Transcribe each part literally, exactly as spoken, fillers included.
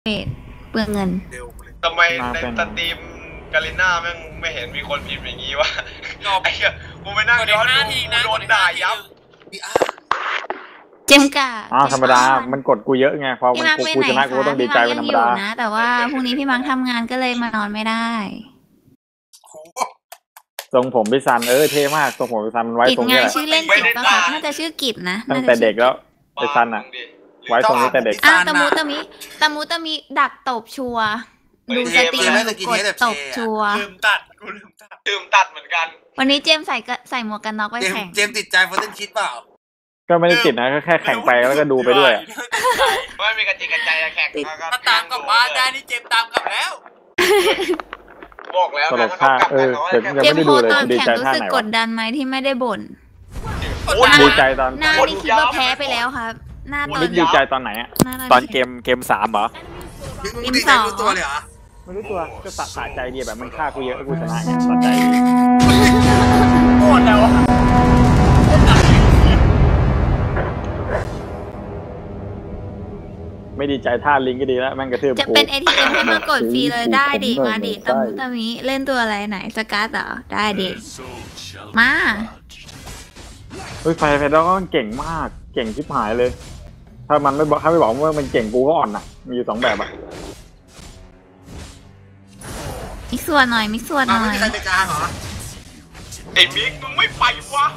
เปลืองเงินทำไมในสตรีมกาลิน่าแม่งไม่เห็นมีคนพิมพ์อย่างนี้วะไอ้เหี้ยกูไปนั่งย้อนดูโดนด่ายับเจมกาอ้าวธรรมดามันกดกูเยอะไงพอมันกูชนะกูต้องดีใจเป็นธรรมดานะแต่ว่าพรุ่งนี้พี่มังทำงานก็เลยมานอนไม่ได้ทรงผมพี่ซันเออเท่มากทรงผมพี่ซันมันไว้ตรงนี้แหละชื่อเล่นกิจป่ะครับน่าจะชื่อกิจนะตั้งแต่เด็กแล้วพี่ซันอ่ะไว้ตรงนี้แต่เด็กอ้าวตะมูตะมิตะมูตะมิดักตบชัวดูสตรีมกดตบชัวลืมตัดกูลืมตัดลืมตัดเหมือนกันวันนี้เจมใส่ใส่หมวกกันน็อกไปแข่งเจมติดใจโฟเทนคิดเปล่าก็ไม่ได้ติดนะแค่แข่งไปแล้วก็ดูไปด้วยไม่มีกระจิกกระใจแข่งถ้าตามกลับบ้านได้นี่เจมตามกลับแล้วบอกแล้วตลกท่าเออเจมโคตอนแข่งรู้สึกกดดันไหมที่ไม่ได้บ่นดีใจตอนหน้านี่คิดว่าแพ้ไปแล้วครับหน้าตอนดีใจตอนไหนอะตอนเกมเกมสามเหรอเกมสองรู้ตัวเลยเหรอไม่รู้ตัวก็สะสะใจดีแบบมันฆ่ากูเยอะกูชนะเนี่ยสะใจโคตรแล้วไม่ดีใจท่าลิงก็ดีแล้วแม่งกระทืบจะเป็น เอ ที เอ็ม ให้มากดฟรีเลยได้ดิมาดิตะมุตะมิเล่นตัวอะไรไหนสกัดเหรอได้ดิมาเฮ้ยไฟไฟดก็เก่งมากเก่งชิบหายเลยถ้ามันไม่บอกถ้าไม่บอกว่ามันเก่งกูก็อ่อนอ่ะมีอยู่สองแบบอ่ะมิกส่วนหน่อยมิกส่วนหน่อยไม่มีใครไปกลางเหรอไอ้มิกมึงไม่ไปวะ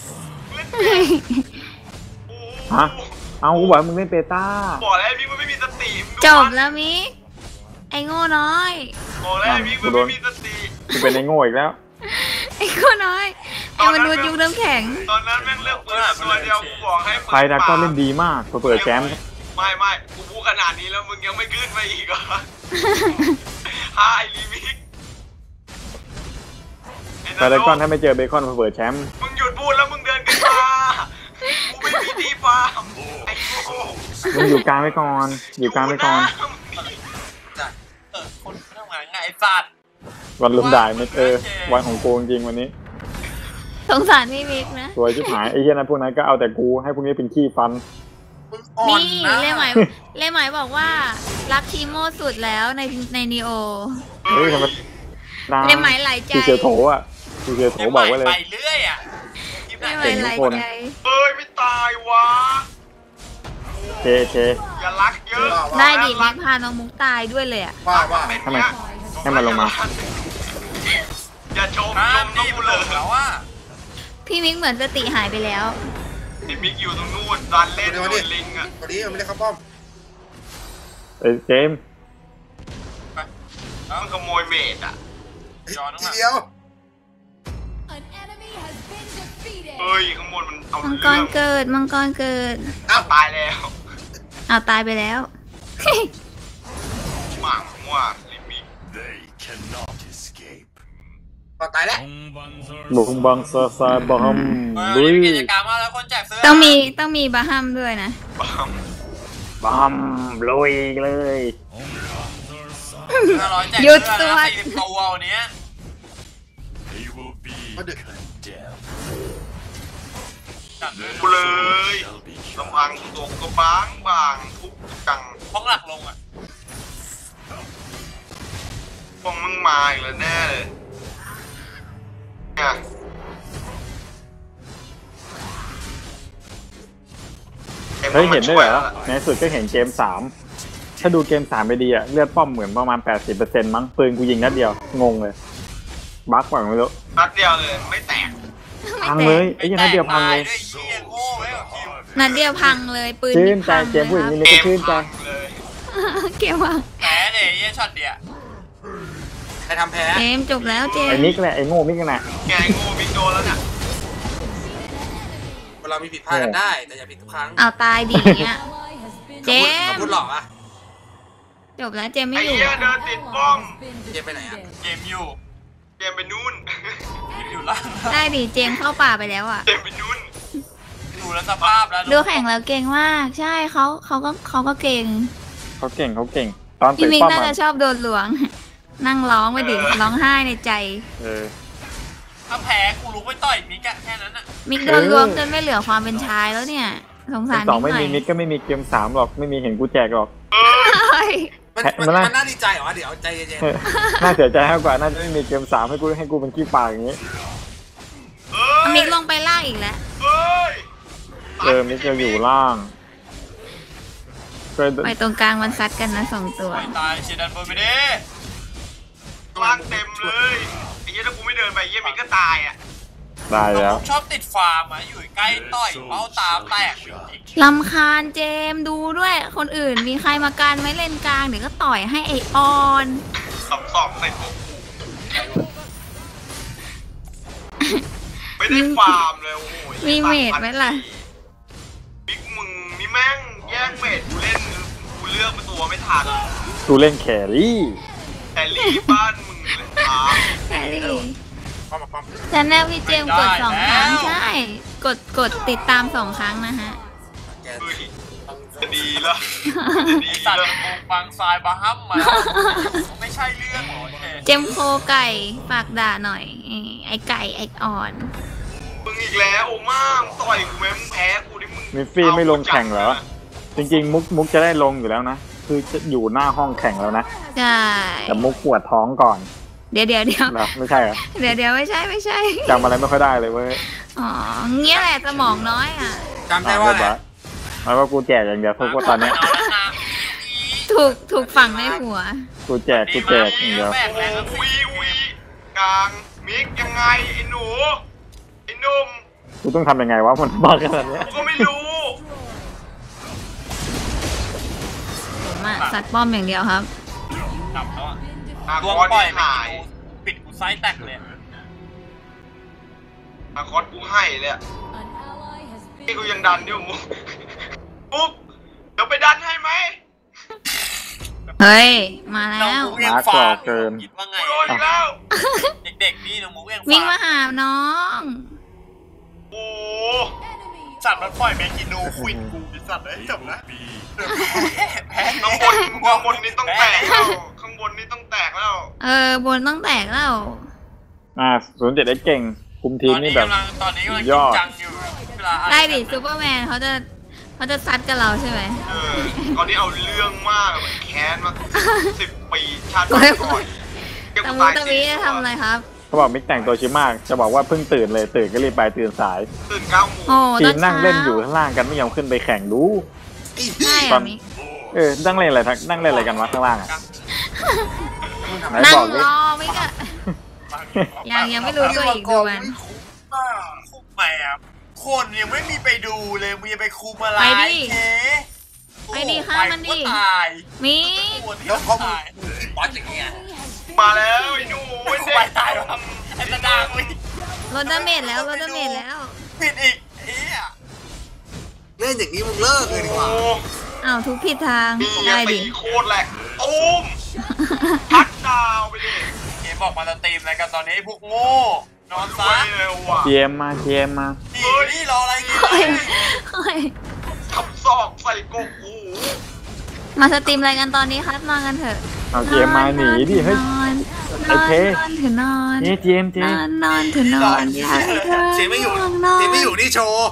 ฮะเอากูบอกมึงเล่นเปต้าบอกแล้วมิกมันไม่มีสติจบแล้วมิกไอ้โง่น้อยบอกแล้วมิกมันไม่มีสติกูเป็นไอ้โง่อีกแล้วไอ้โง่น้อยไอ้มนุษย์ยุคน้ำแข็งตอนนั้นแม่งเลือกเปิดตัวเดียวกูบอกให้เปิดไฟดักก็เล่นดีมากเปิดแชมป์ไม่ไม่กูพูดขนาดนี้แล้วมึงยังไม่ขึ้นไปอีกเหรอฮาไอ้ลิมิกไฟดักก็ถ้าไม่เจอเบคอนเปิดแชมป์มึงหยุดพูดแล้วมึงเดินขึ้นมากูไม่มีที่ฟาร์มไอ้โง่มึงอยู่กลางไว้ก่อนอยู่กลางไว้ก่อนเออคนทำงานง่ายสัตว์วันลุมด่ายมิกเออวันของกูจริงวันนี้สงสารพี่มิกนะสวยชิบหายไอ้เหี้ยนะพวกนั้นก็เอาแต่กูให้พวกนี้เป็นขี้ฟันนี่เล่หมายเล่หมายบอกว่ารักทีโมสุดแล้วในในนีโอเฮ้ยทำไมเล่หมายไหลใจทีเจโถอ่ะทีเจโถบอกไว้เลยไปเรื่อยอ่ะเล่หมายไหลใจเอ้ยไม่ตายวะเจเจอย่ารักเยอะได้ดิมิกพาน้องมุกตายด้วยเลยอ่ะว่าว่าทำไมให้มันลงมาอย่าชมชมน้องเลยแล้วว่าพี่มิกเหมือนสติหายไปแล้วพี่มิกอยู่ตรงนู้นดันเล่นโดนลิงอ่ะตอนนี้มันไม่ได้เข้าป้อมเอ้ยเจมมันขโมยเมดอ่ะทีเดียวเฮ้ยขโมยมันเอามังกรเกิดมังกรเกิดอ้าวตายแล้วอ้าวตายไปแล้วหมั่งว่าลิมิกตายแล้วบุกบังซาซาบาฮัมลุยกิจกรรมมาแล้วคนแจกเสื้อต้องมีต้องมีบาฮัมด้วยนะบาฮัมลุยเลยหยุดตัวตัวเนี้ยกูเลยลำพังตัวก็บางบางทุกจังพ้องหลักลงอ่ะพวกมึงมาอีกแล้วแน่เลยเฮ้ยเห็นด้วยเหรอในสุดก็เห็นเกมสามถ้าดูเกมสามไปดีอะเลือดป้อมเหมือนประมาณ แปดสิบเปอร์เซ็นต์ มั้งปืนกูยิงนัดเดียวงงเลยบั๊กกว่าไม่รู้นัดเดียวเลยไม่แตกพังเลยไอ้ยันนัดเดียวพังเลยนัดเดียวพังเลยปืนชื่นใจเกมพูดอย่างนี้เลยชื่นใจเกมว่าแพ้เลยยี่ช็อตเดียวใครทำแพ้เกมจบแล้วเจมไอ้มิกแหละไอ้โง่มิกกันนะไอ้โง่มิกโดนแล้วเนี่ยเวลามีผิดพลาดกันได้แต่อย่าผิดทุกครั้งเอาตายดีเนี่ยเจมพูดหลอกอะจบแล้วเจมไม่อยู่ไอ้เหี้ยเดินติดป้อมเจมไปไหนอะเจมอยู่เจมไปนู่นอยู่ล่างได้ดิเจมเข้าป่าไปแล้วอะเจมไปนู่นดูแล้วสภาพแล้วดูแข่งแล้วเก่งมากใช่เขาเขาก็เขาก็เก่งเขาเก่งเขาเก่งตอนพี่มิกน่าจะชอบโดนหลวงนั่งร้องไปดิร้องไห้ในใจเออถ้าแพ้กูรู้ไม่ต่อยมิกแค่นั้นอะมิกโดนรวมจนไม่เหลือความเป็นชายแล้วเนี่ยสงสารมิกหน่อยสองไม่มีมิกก็ไม่มีเกมสามหรอกไม่มีเห็นกูแจกหรอกมันมันน่าดีใจเหรอเดี๋ยวใจเย็นๆน่าเสียใจมากกว่าน่าจะไม่มีเกมสามให้กูให้กูเป็นขี้ปากอย่างนี้มิกลงไปล่างอีกแล้วเออมิกจะอยู่ล่างไปตรงกลางมันซัดกันนะสองตัวตายเชียดันเบอร์ไปดิล่างเต็มเลยไอ้เหี้ยถ้ากูไม่เดินไปเหี้ยมิกก็ตายอ่ะตายแล้วชอบติดฟาร์มอ่ะอยู่ใกล้ต่อยเป้าตาแตกลำคาญเจมดูด้วยคนอื่นมีใครมาการไม่เล่นกลางเดี๋ยวก็ต่อยให้ไอออนสอบสอบใส่พวกไม่ได้ฟาร์มเลยโอ้ยมีเมดไหมล่ะบิ๊กมึงนี่แม่งแย่งเมดกูเล่นกูเลือกเป็นตัวไม่ทันกูเล่นแครี่แครี่บ้านมึงเลยแครี่ชแนลพี่เจมกดสองครั้งใช่กดกดติดตามสองครั้งนะฮะจะดีแล้วดีสัตว์ฟังสายบาฮัมมาไม่ใช่เรื่องเจมโคไก่ฝากด่าหน่อยไอไก่ไออ่อนมึงอีกแล้วโอ้มากต่อยกูแม่มึงแพ้กูดิมึงมิฟฟี่ไม่ลงแข่งเหรอจริงๆมุกมุกจะได้ลงอยู่แล้วนะคือจะอยู่หน้าห้องแข่งแล้วนะใช่แต่มุกปวดท้องก่อนเดี๋ยวเดี๋ยวเดี๋ยวไม่ใช่เหรอเดี๋ยวเดี๋ยวไม่ใช่ไม่ใช่จำอะไรไม่ค่อยได้เลยเว้ยอ๋อเงี้ยแหละสมองน้อยอ่ะจำได้ว่าอะไรหมายว่ากูแจกอย่างเดียวพวกกูตอนนี้ถูกถูกฝังในหัวกูแจกกูแจกอย่างเดียววีวีกลางมิกยังไงไอ้หนูไอ้หนุ่มกูต้องทำยังไงวะมันบ้าขนาดนี้ก็ไม่รู้ผมอะสัตว์ป้อมอย่างเดียวครับจับแล้วอะดวงปล่อยหายปิดกูไซส์แตกเลยอาคอสกูให้เลยอะนี่กูยังดันอยู่มุกมุกเดี๋ยวไปดันให้ไหมเฮ้ยมาแล้วมากรอบเกินคิดว่าไงโดนอีกแล้วเด็กๆนี่น้องมุกยังวิ่งมาหาน้องโอ้สัตว์มันปล่อยแมงกินูควินกูดิสัตว์เลยจบนะข้างบนข้างบนนี่ต้องแตกแล้วข้างบนนี่ต้องแตกแล้วเออบนต้องแตกแล้วอ่าศูนย์เจ็ดได้เก่งคุมทีมนี่แบบตอนนี้กำลังจังอยู่ได้ดิซูเปอร์แมนเขาจะเขาจะซัดกับเราใช่ไหมเออตอนนี้เอาเรื่องมากแค้นมาสิบปีชาติก่อนตะมูตะมีจะทำอะไรครับเขาบอกมิกแต่งตัวชิมากจะบอกว่าเพิ่งตื่นเลยตื่นก็รีบไปตื่นสายตื่นเก้าโมงทีมนั่งเล่นอยู่ข้างล่างกันไม่ยอมขึ้นไปแข่งดูตอนเออนั่งเล่นอะไรทักนั่งเล่นอะไรกันวะข้างล่างอ่ะนั่งรอไม่ก็ยังยังไม่รู้ตัวอีกดูมันคุมแมวคนยังไม่มีไปดูเลยมึงยังไปคุมอะไรไปดิไปดิค่ะมันดิมีแล้วเขาบอสอย่างเงี้ยมาแล้วไอ้หนูไอ้เด็กตายแล้วไอ้ตาดางรถดาเมจแล้วรถดาเมจแล้วผิดอีกเอ๊ะเล่นอย่างนี้มึงเลิกเลยดีกว่าอ้าวทุกผิดทางได้ดิโคตรแหลกตุ้มพัดดาวไปดิเกมบอกมาจะตีมอะไรกันตอนนี้พวกโง่นอนซะเกมมาเกมมานี่รออะไรกินทับซอกใส่กบหูมาสตรีมอะไรกันตอนนี้ครับนอนกันเถอะเอาเกมมาหนีดิเฮ้ยโอเคนอนถือนอนนี่เจมเจมนอนถือนอนอย่าเจมไม่อยู่เจมไม่อยู่นี่โชว์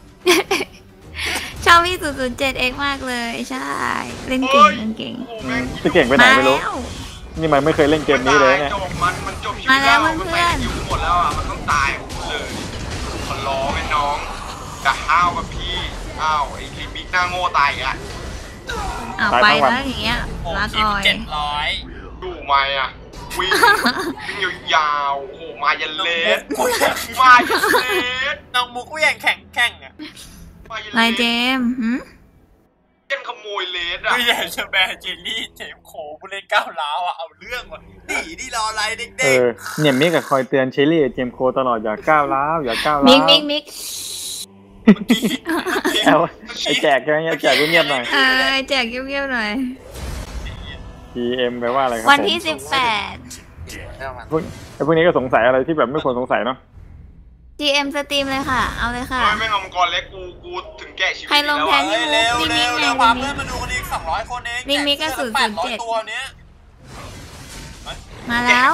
ชอบพี่ศูนย์ศูนย์เจ็ดเอ็กมากเลยใช่เล่นเก่งเล่นเก่งจะเก่งไปไหนไม่รู้นี่มันไม่เคยเล่นเกมนี้เลยเนี่ยมาแล้วเพื่อนอยู่หมดแล้วอ่ะมันต้องตายเลยมันร้องไอ้น้องจะห้าวกับพี่อ้าวไอ้ลิมิกหน้าโง่ตายอ่ะอ้าวไปแล้วอย่างเงี้ยลาก่อยเจ็ดร้อยดูมาอ่ะวิ่งวิ่งยาวๆโอ้มายันเลสมายันเลสน้องมุกก็ยังแข่งแข่งอ่ะนายเจมหืมเล่นขโมยเลสอ่ะไม่ใช่เชอร์แบร์เจลลี่เจมโขผู้เล่นก้าวร้าวอ่ะเอาเรื่องว่ะหนีนี่รออะไรเด็กๆเออเนี่ยมิกกับคอยเตือนเชลลี่เจมโคตลอดอย่าก้าวร้าวอย่าก้าวร้าวมิกมิกมิกไอแจกยังไงแจกเงียบๆหน่อยเออแจกเงียบๆหน่อยที เอ็ม แปลว่าอะไรครับวันที่สิบแปดพวกไอพวกนี้ก็สงสัยอะไรที่แบบไม่ควรสงสัยเนาะที เอ็ม สตรีมเลยค่ะเอาเลยค่ะไม่เอามังกรเล็กกูกูถึงแก่ชีวิตใครลงแทนที่มุกนี่มิกไงพาเพื่อนมาดูกันอีกสองร้อยคนเองนี่มิกก็ศูนย์ศูนย์เจ็ดตัวเนี้ยมาแล้ว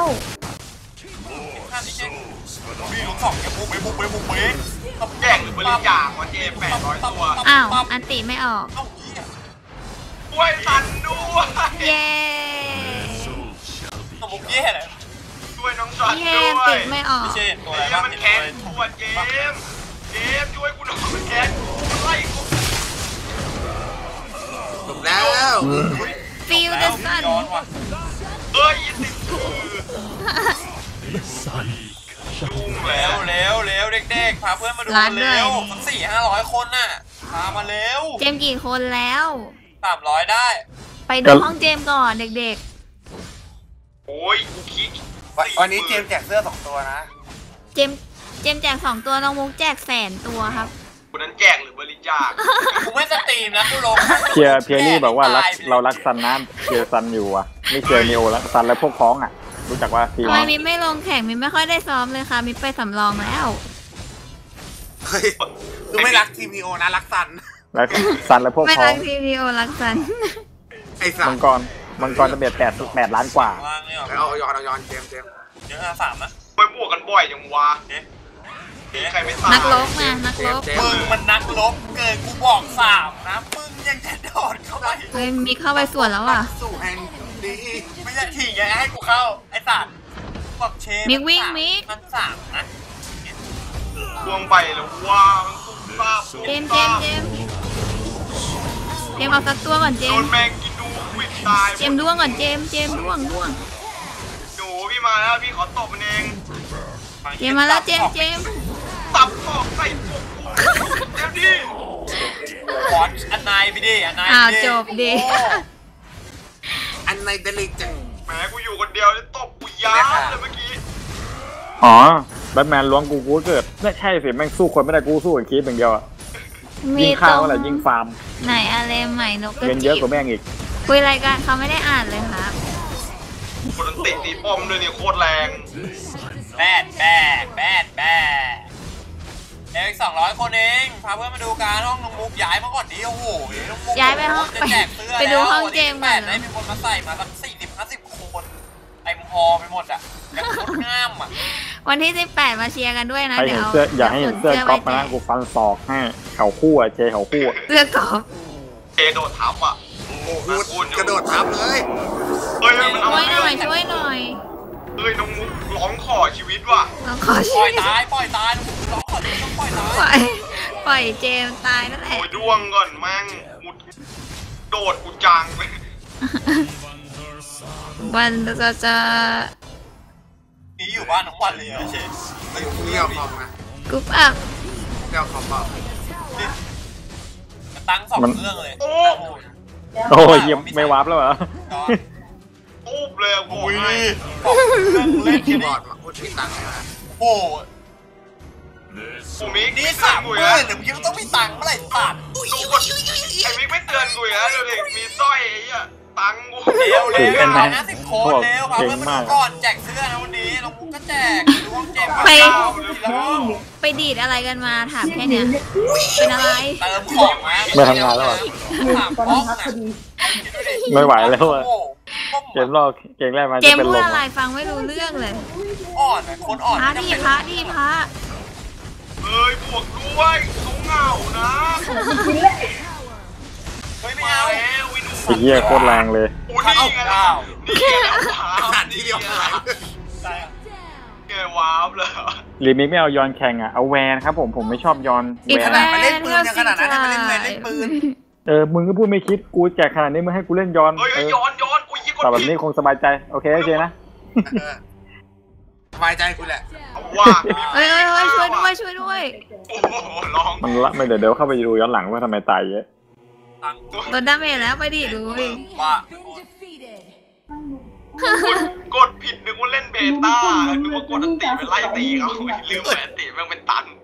มีลูกสองแกบุกไปบุกไปบุกไปแย่งหรือบริจาควันเจแปดร้อยตัวอ้าวอันติไม่ออกช่วยสันด้วยเย้สมุกเย่เลยช่วยน้องสันเย้ด้วติยดไม่ออกพี่เชนตัวอะไรเจบ้างมันเห็นแค้นตัวตัวเจมเจมช่วยกูหน่อยมันแค้นกูไล่กูจบแล้วฟิลเดอร์สันย้อนว่ะเอ้ยติดคือยุ่งแล้เร็ววเร็วเร็วเด็กๆพาเพื่อนมาดูเร็วสักสี่ห้าร้อยคนน่ะพามาเร็วเจมกี่คนแล้วสามร้อยได้ไปดูห้องเจมก่อนเด็กโอ้ยกูคิดวันนี้เจมแจกเสื้อสองตัวนะๆ เจมเจมแจกสองตัวน้องมุกแจกแสนตัวครับคนนั้นแจกหรือบริจาคกูไม่สตรีมนะกูลงเพียเพียรี่บอกว่ารักเรารักซันนะเพียซันอยู่อ่ะไม่เจอเนโอรักซันและพวกพ้องอ่ะรู้จักว่าทีมทำไมมิไม่ลงแข่งมิไม่ค่อยได้ซ้อมเลยค่ะมิไปสำรองแล้วเฮ้ยคือไม่รักทีมนีโอนะรักซันรักซันและพวกไม่พ้อรังกทีวีโอรักสันไอ้สัมันงกรมังกรจะเบียดแปดแปดล้านกว่าวางเนี่ยเอาย้อนเอาย้อนเจมเจมเดี๋ยวห้าสามนะไปบวกกันบ่อยจังวะเอ๊ะใครไม่ตายนักรบนะนักรบมึงมันนักลบเกินกูบอกสามนะมึงยังจะโดดเข้าไปเฮ้ยมีเข้าไปสวนแล้วอ่ะสู่แห่งดีไม่ใช่ถี่ยังให้กูเข้าไอ้สัตว์บอกเชฟมิกวิ่งมิกมันสามนะดวงไปแล้วว่ามันตุ้มตาบเจมเจมเจมเจมเอาสักตัวก่อนเจโดมนแมงกินดูควิดตายเจมด้วงก่อนเจมเจมด้วงด้วงหนูพี่มาแล้วพี่ขอตบมันเองเจมมาแล้วเจมเจมตับตอกใส่ปกกูเดี๋ยวดิวอชอันนายไปดิอันนายอ้าวไปดิจบดิอันในเดลิจังแหมกูอยู่คนเดียวแล้วตบกูยับเลยเมื่อกี้อ๋อแบทแมนล้วงกูกูเกิดไม่ใช่สิแม่งสู้คนไม่ได้กูสู้กับคีบอย่างเดียวอ่ะมียิงตข้ารวงอะไรยิงฟาร์มไหนอะไรใหม่นกกระเงินเยจิอะบกว่าแม่งอีกคุยรายการเขาไม่ได้อ่านเลยครับคนนั้นติดตีป้อมด้วยเนี่ยโคตรแรงแบดแบดแบดแบดเอลอีกสองร้อยคนเองพาเพื่อนมาดูการห้องน้องมุกย้ายมาก่อนดิโอ้โหน้องมุกย้ายไปห้องจะไปแจกเสื้อไปดูห้องแล้วเจมส์แปก่อดนได้มีคนมาใส่มาสักสี่สิบห้าสิบคนไอ้มฮอไปหมดอ่ะยังโคตรงามอ่ะวันที่สิบแปดมาเชียร์กันด้วยนะใครเดี๋เห็ยวนเสื้ออยากให้เห็นเสื้อก๊อฟไปนะแจกกูฟันศอกให้เข่าคู่อ่ะเจเข่าคู่อะเสื้อกอล์ฟเจโดดทับอ่ะโอ้โหกระโดดทับเลยเฮ้ยมันเอาช่วยหเรื่น่ออยงช่วยหน่อยเฮ้ยน้องมุกร้องขอชีวิตว่ะเราขอปช่ล่วอย ยตายปล่อยตายน้องมุกร้องขอโทษต้องปล่อยตายปล่อยปล่อยเจมส์ตายนั่นแหละโอ้ยด้วงก่อนแม่งมุดโดดกูจังเลยวันจะจะนี่อยู่บ้านทั้งวันเลยเหรอเชฟเฮ้ยนี่เอาคอมนะกรุ๊ปอัพนี่เอาคอมเปล่าตั้งสองเครื่องเลยโอ้โอ้ยเยี่ยมไม่วาร์ปแล้วเหรอตูบเลยกูอุ้ยให้สองเครื่องเล่นคีกันย์บดิอร์ดมาพูดผิดตังค์นะโอ้โหกูมิกนี่สามหมื่นเดี๋ยวมึงยังต้องมีตังค์เมื่อไหร่ตัดดูกดไอ้มิกไม่เตือนกูอีกแล้วดูดิมีสร้อยไอ้เหี้ยตังค์กูเร็วเร็วตื่นเต้นไหมห้าสิบคนเร็วพาเก่เพื่อนงมามาดูกก่อนแจกเสื้อนะวันนี้น้องมุกก็แจกดูห้องเจมส์ไปแล้วไปดีดอะไรกันมาถามแค่เนี้ยเป็นอะไรเติมของนะไม่ทำงานแล้วเหรอถามห้องนะไม่ไหวแล้วอะโอ้โหเกมรอบเกมแรกมาเจจะมส์เป็นพูลดมอะไรอะฟังไม่รู้เรื่องเลยอ่อนอะคนอ่อนพระดีพระดีพระเอ้ยบวกด้วยเขาเหงานะเฮ้ยไม่มาเอาแล้ววินูไอ้เหี้ยโคตรแรงเลยโอ้นี่ไงล่ะนี่ไงแล้วว้าวขาดทีเดียวหายได้อะไงว้าวเลยรีมิกไม่เอายอนแข่งอ่ะเอาแวนครับผมผมไม่ชอบยอนอีกแวนแล้อะวมาเล่นปืนยังขนาดนั้นให้มาเล่นเวรเล่นปืนเออมึงก็พูดไม่คิดกูแจกขนาดนี้มึงให้กูเล่นยอนเฮ้ยเออย้อนย้อนกูยี่กดแต่แบบผิดนี้คงสบายใจโอเคโอเคนะเออสบายใจกูแหละว่าเฮ้ยเฮ้ยเฮ้ยช่วยด้วยช่วยด้วยโอ้โหร้องมันละไม่เดี๋ยวเดี๋ยวเข้าไปดูย้อนหลังว่าทำไมตายเยอะตังค์ลดดาเมจแล้วไปดิดูดิว่ากดผิดนึกว่าเล่นเบต้านึกว่ากดอันติไปไล่ตีเขาลืมไปอันติมันเป็นตัน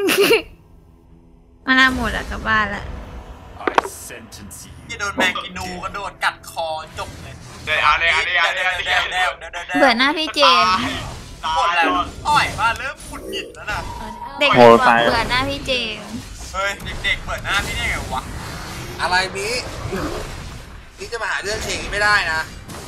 มาหน้าหมดอะกลับบ้านละจะโดนแมงกินูกระโดดกัดคอจบเลยเดี๋ยวอะไรอะไรอะไรอะไรเดี๋ยวเดี๋ยวเดี๋ยวเดี๋ยวเบื่อหน้าพี่เจมส์ตาหมดยแล้วแล้วอ่อยมาเริ่มขุดหงิดแล้วนะเด็กบอกเบื่อหน้าพี่เจมส์เฮ้ยเด็กๆเปิดหน้าพี่ได้ไงวะอะไรมีนี่จะมาหาเรื่องเชงไม่ได้นะ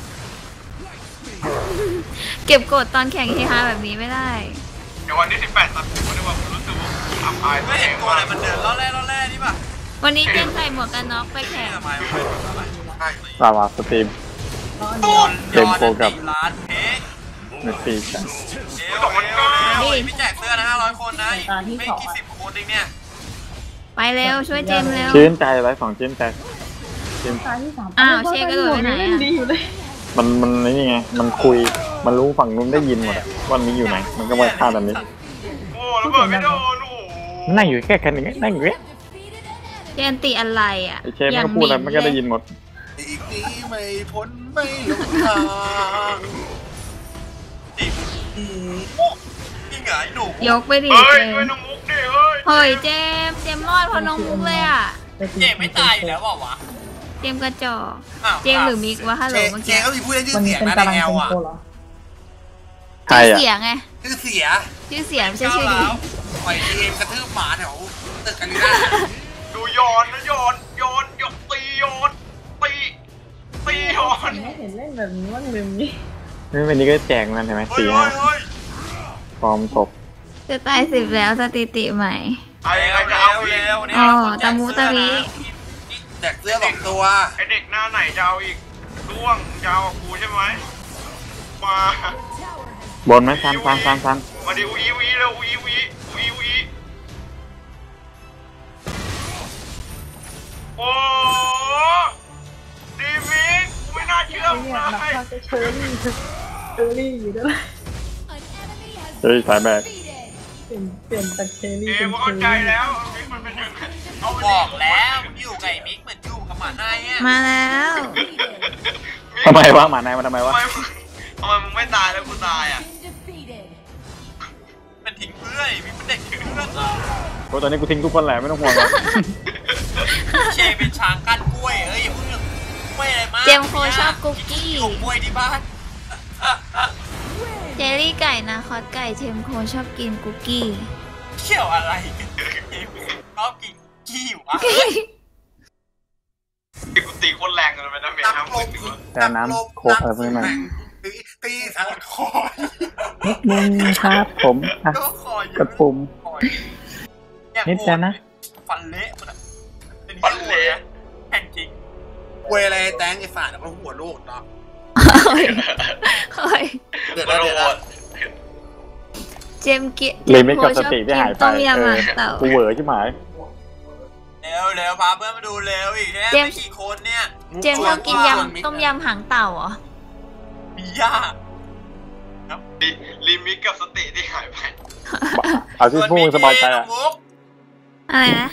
เก็บกดตอนแข่งเฮฮาแบบนี้ไม่ได้เดี๋ยววันที่สิบแปดตัดผมได้ว่าผมรู้สึกว่าผมทำอายไม่เห็นตัวอะไรมันเดินล่อแร่ล่อแร่นี่ป่ะวันนี้เจมส์ใส่หมวกกันน็อกไปแข่งทำไมไม่ทำอะไรฮสาวาสตรีมโดนเกมโปรกับล้านเพกเมสซี่กันเดี๋ยวเดี๋ยวเดี๋ยวพี่แจกเสื้อนะห้าร้อยคนนะไม่กี่สิบคนเองเนี่ยไปเร็วช่วยเจมส์เร็วชื่นใจไว้สองชื่นใจชื่นอ้าวเชกระโดดไปไหนอ่ะมันมันนี่ไงมันคุยมันรู้ฝั่งนู้นได้ยินหมดอะว่านี้อยู่ไหนมันก็มาฆ่าแบบนี้โอ้ระเบิดไม่โดนโอ้นั่งอยู่แค่แค่นี้นั่งอยู่แค่เจมส์ติอะไรอ่ะไอเชฟมันก็พูดอะไรมันก็ได้ยินหมดอีกนี้ไม่พ้นไม่หลงทางดินี่ไงหนูยกไปดิเฮ้ยเจมช่วยส์น้องมุกดิเฮ้ยเฮ้ยเจมส์เจมส์รอดเพราะน้องมุกเลยอ่ะเจ๊ไม่ตายอยู่แล้วเปล่าวะเจมส์กระจอกอ้าวเจมส์หรือมิกวะฮัลโหลเจเมื่อเจกี้เขามีผู้เล่นชื่อเสียงนะในแอลอ่ะใครชื่ออะเสียงไงชื่อเสียชื่อเสียงไม่ใช่ชื่อดีปล่อยเกมกระทืบหมาแถวตึกกันนี่นะดูโยนนะโยนโยนโยนตีโยนตีตีโยนไม่เห็นเล่นแบบนี้ว่างลืมนี่นี่วันนี้ก็แจกมันเห็นไหมเฮ้ยสี่เฮ้ห้ายเฮ้ยฟอร์มตกจะตายสิบแล้วสถิติใหม่ไอ้เร็ไอ้วจะเร็เอาวอีกเร็วเนี่ยอ๋อตะมูตะมิแจกเสื้อสองตัวไอ้เด็กหน้าไหนจะเอาอีกร่วงจะเอากูใช่ไหมมาบนไหมซันซันซันซันมาดิวีวีแล้ววีวีวีวีโอ้ดีมิกไม่น่าเชื่อไอ้มึงเนี่ยเลหนักยมากจะเชอรี่เชอรี่อยู่ด้วยเฮ้ยสายแบกเปลี่ยนเปลี่ยนจากเชอเอรี่เป็นมเชอเข้าใจรี่แล้วมิกมันเป็นยังไงเอาไปบอกแล้วมึงอยู่กับไอ้มิกเหมือนอยู่กับหมาในอ่ะมาแล้วทำไมวะหมาในมาทำไมทำวะไมทำไมมึงไม่ตายแล้วกูตายอ่ะเป็นทิ้งเพื่อนมิกเป็นเด็กทิ้งเพื่อนโอ้ตอนนี้กูทิ้งทุกคนแหละไม่ต้องห่วงหรอกเชเป็นช้างกั้นกล้วยเอ้ยอย่าเพิ่งกล้วยอะไรมากเจมส์โคชอบกุ๊กกี้ปลูกกล้วยที่บ้านเจลลี่ไก่นะคอสไก่เชมโคชอบกินกุ๊กกี้เขี่ยวอะไรกันชอบกินขี้วะกูตีคนแรงเลยไปนะเมียนักน้ำลมือบ ถือว่าแต่น้ำโคกอะไรพวกนั้นตีตีสังคอนิดนึงครับผมอ่ะก็คอยกระปุ่ม นิดเดียวนะฟันเละมันอะเป็นปันเละแข่งจริงเวอะไรแตงไอ้ฝาดแล้วก็หัวโลกเนาะเฮ้ยเฮ้ยเดือดมันเดือดโหดเจมส์เกียลิมิตกับสติที่หายไปต้มยำเอหาองเต่ากูเหวอใช่ไหมเร็วเร็วพาเพื่อนมาดูเร็วอีกแค่เจมส์ไม่กี่คนเนี่ยเจมส์ชอบกินยำต้มยำหางเต่าเหรอมีย่าลิมิตกับสติที่หายไปเอาที่พวกมึงสบายใจส่วนอ่ะมีเกมมุกอะไรนะ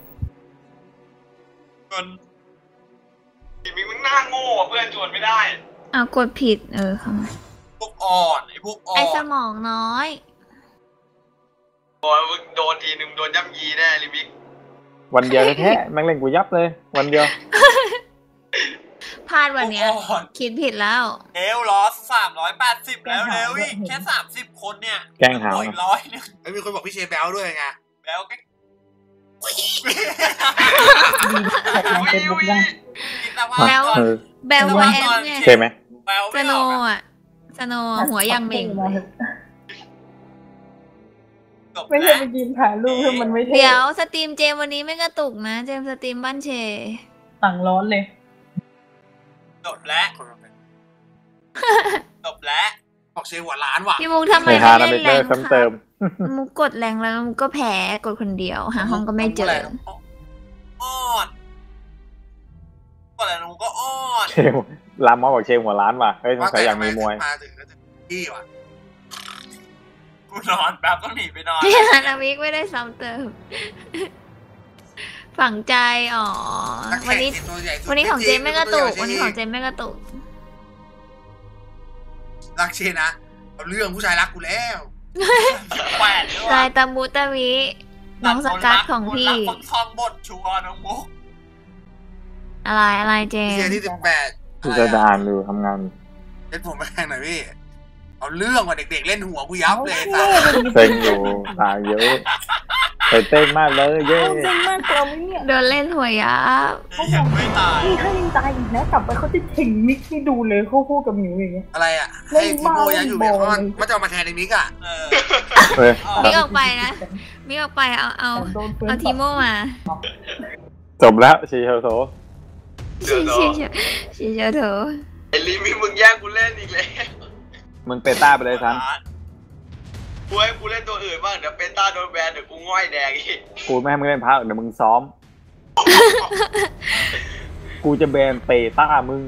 ส่วนลิมิตมึงหน้าโง่อะเพื่อนชวนไม่ได้เอากดผิดเออเข้ามาพวกอ่อนไอ้พวกอ่อไอน สมองน้อยโอ้ยมึงโดนทีนึงโดนย่ำยีแน่ลิมิตวันเดียวแท้ๆแม่งเล่นกูยับเลย วันเดียวพลาดวันเนี้ยพวกอ่อนคิดผิดแล้วเร็วรอสามร้อยแปดสิบแล้วเร็วอีกแค่สามสิบคนเนี่ยแกล้งหาอีกร้อยนึงไอ้มีคนบอกพี่เชฟแบลด้วยไงแล้วก็ในเฟซบุ๊กยังกินตะวันแล้วก่อนเออแบลวาแอนไงใช่ไหมแปลวสไม่โนออกอะอ่ะสโนหัวยังเบ่งจบไม่แล้ใช่วไปกินถ่ายรูปให้มันไม่เท่เดี๋ยวสตรีมเจมวันนี้ไม่กระตุกนะ เจมสตรีมบ้านเชสั่งร้อนเลยจบแล้วจบแล้วบอกเชฟหัวล้านว่ะพี่มุกทำไมไม่ไม่หานะเล่เบนเกแรอร์งซ้ำเติมมุกกดแรงแล้วมุกก็แพ้กดคนเดียว หาห้องก็ไม่เจออ้อนก็อะไรนะมึงก็อ้อนเชมรามอบอกเชมหัวร้านว่ะเฮ้ยสงสัยอยากมีมวยมาถึงแล้วถึงที่ว่ะกูนอนแป๊บต้องหนีไปนอนพี่ฮานามิกไม่ได้ซ้ำเติม ฝังใจอ๋อ วันนี้ วันนี้ของเจมไม่กระตุก วันนี้ของเจมไม่กระตุกรักเชนะเอาเรื่องผู้ชายรักกูแล้วแปดด้วลาย ยตามูตามิน้องสกัดของพี่คนรักคนทองบทชัวร์น้องมุกอะไรอะไรเจพี่เชมนที่สิบแปดกูจะด่านอยู่ทำงานเล่นผมไปแข่งหน่อยพี่เอาเรื่องว่าเด็กๆเล่นหัวกูยับเลยสัสเซ็งอยู่ตายเยอะไปเต้นมากเลยเย้เอาจริงมากกว่าไหมเนี่ยโดนเล่นหัวยับยังไม่ตายนี่ถ้ายังตายอีกนะกลับไปเขาจะเถ่งมิกให้ดูเลยคู่คู่กับหมิวอย่างเงี้ยอะไรอ่ะให้ทีโมยังอยู่เบียร์เพราะมันมันจะเอามาแทนในมิกอ่ะเออเฮ้ยมิกออกไปนะมิกออกไปเอาเอาโดนเฟิร์นเอาทีโมมาจบแล้วชีเฮลโซเดี๋ยวชิเชชิเชเถอะไอ้ลิมีมึงแย่งกูเล่นอีกแล้วมึงเปต้าไปเลยซันกูให้กูเล่นตัวอื่นบ้างเดี๋ยวเปต้าโดนแบนเดี๋ยวกูง่อยแดงอีกกูไม่ให้มึงเล่นพักเดี๋ยวมึงซ้อม กูจะแบนเปต้ามึง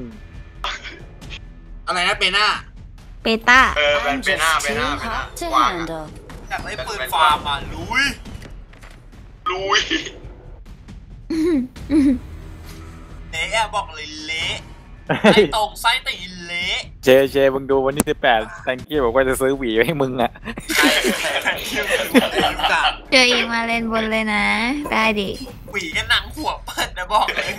อะไรนะเปน่าเปต้าเออแบนเปหน้าเปหน้าเปหน้าวางอะอยากได้ปืนฟาร์มอ่ะลุยลุยเละอะบอกเลยเละไส้ตรงไส้ตีนเละเจเจมึงดูวันที่สิบแปดแตงกี้บอกว่าจะซื้อหวีให้มึงอ่ะเจออีกมาเล่นบนเลยนะ ได้ดิหวีกันหนังหัวเปิดนะบอกเลย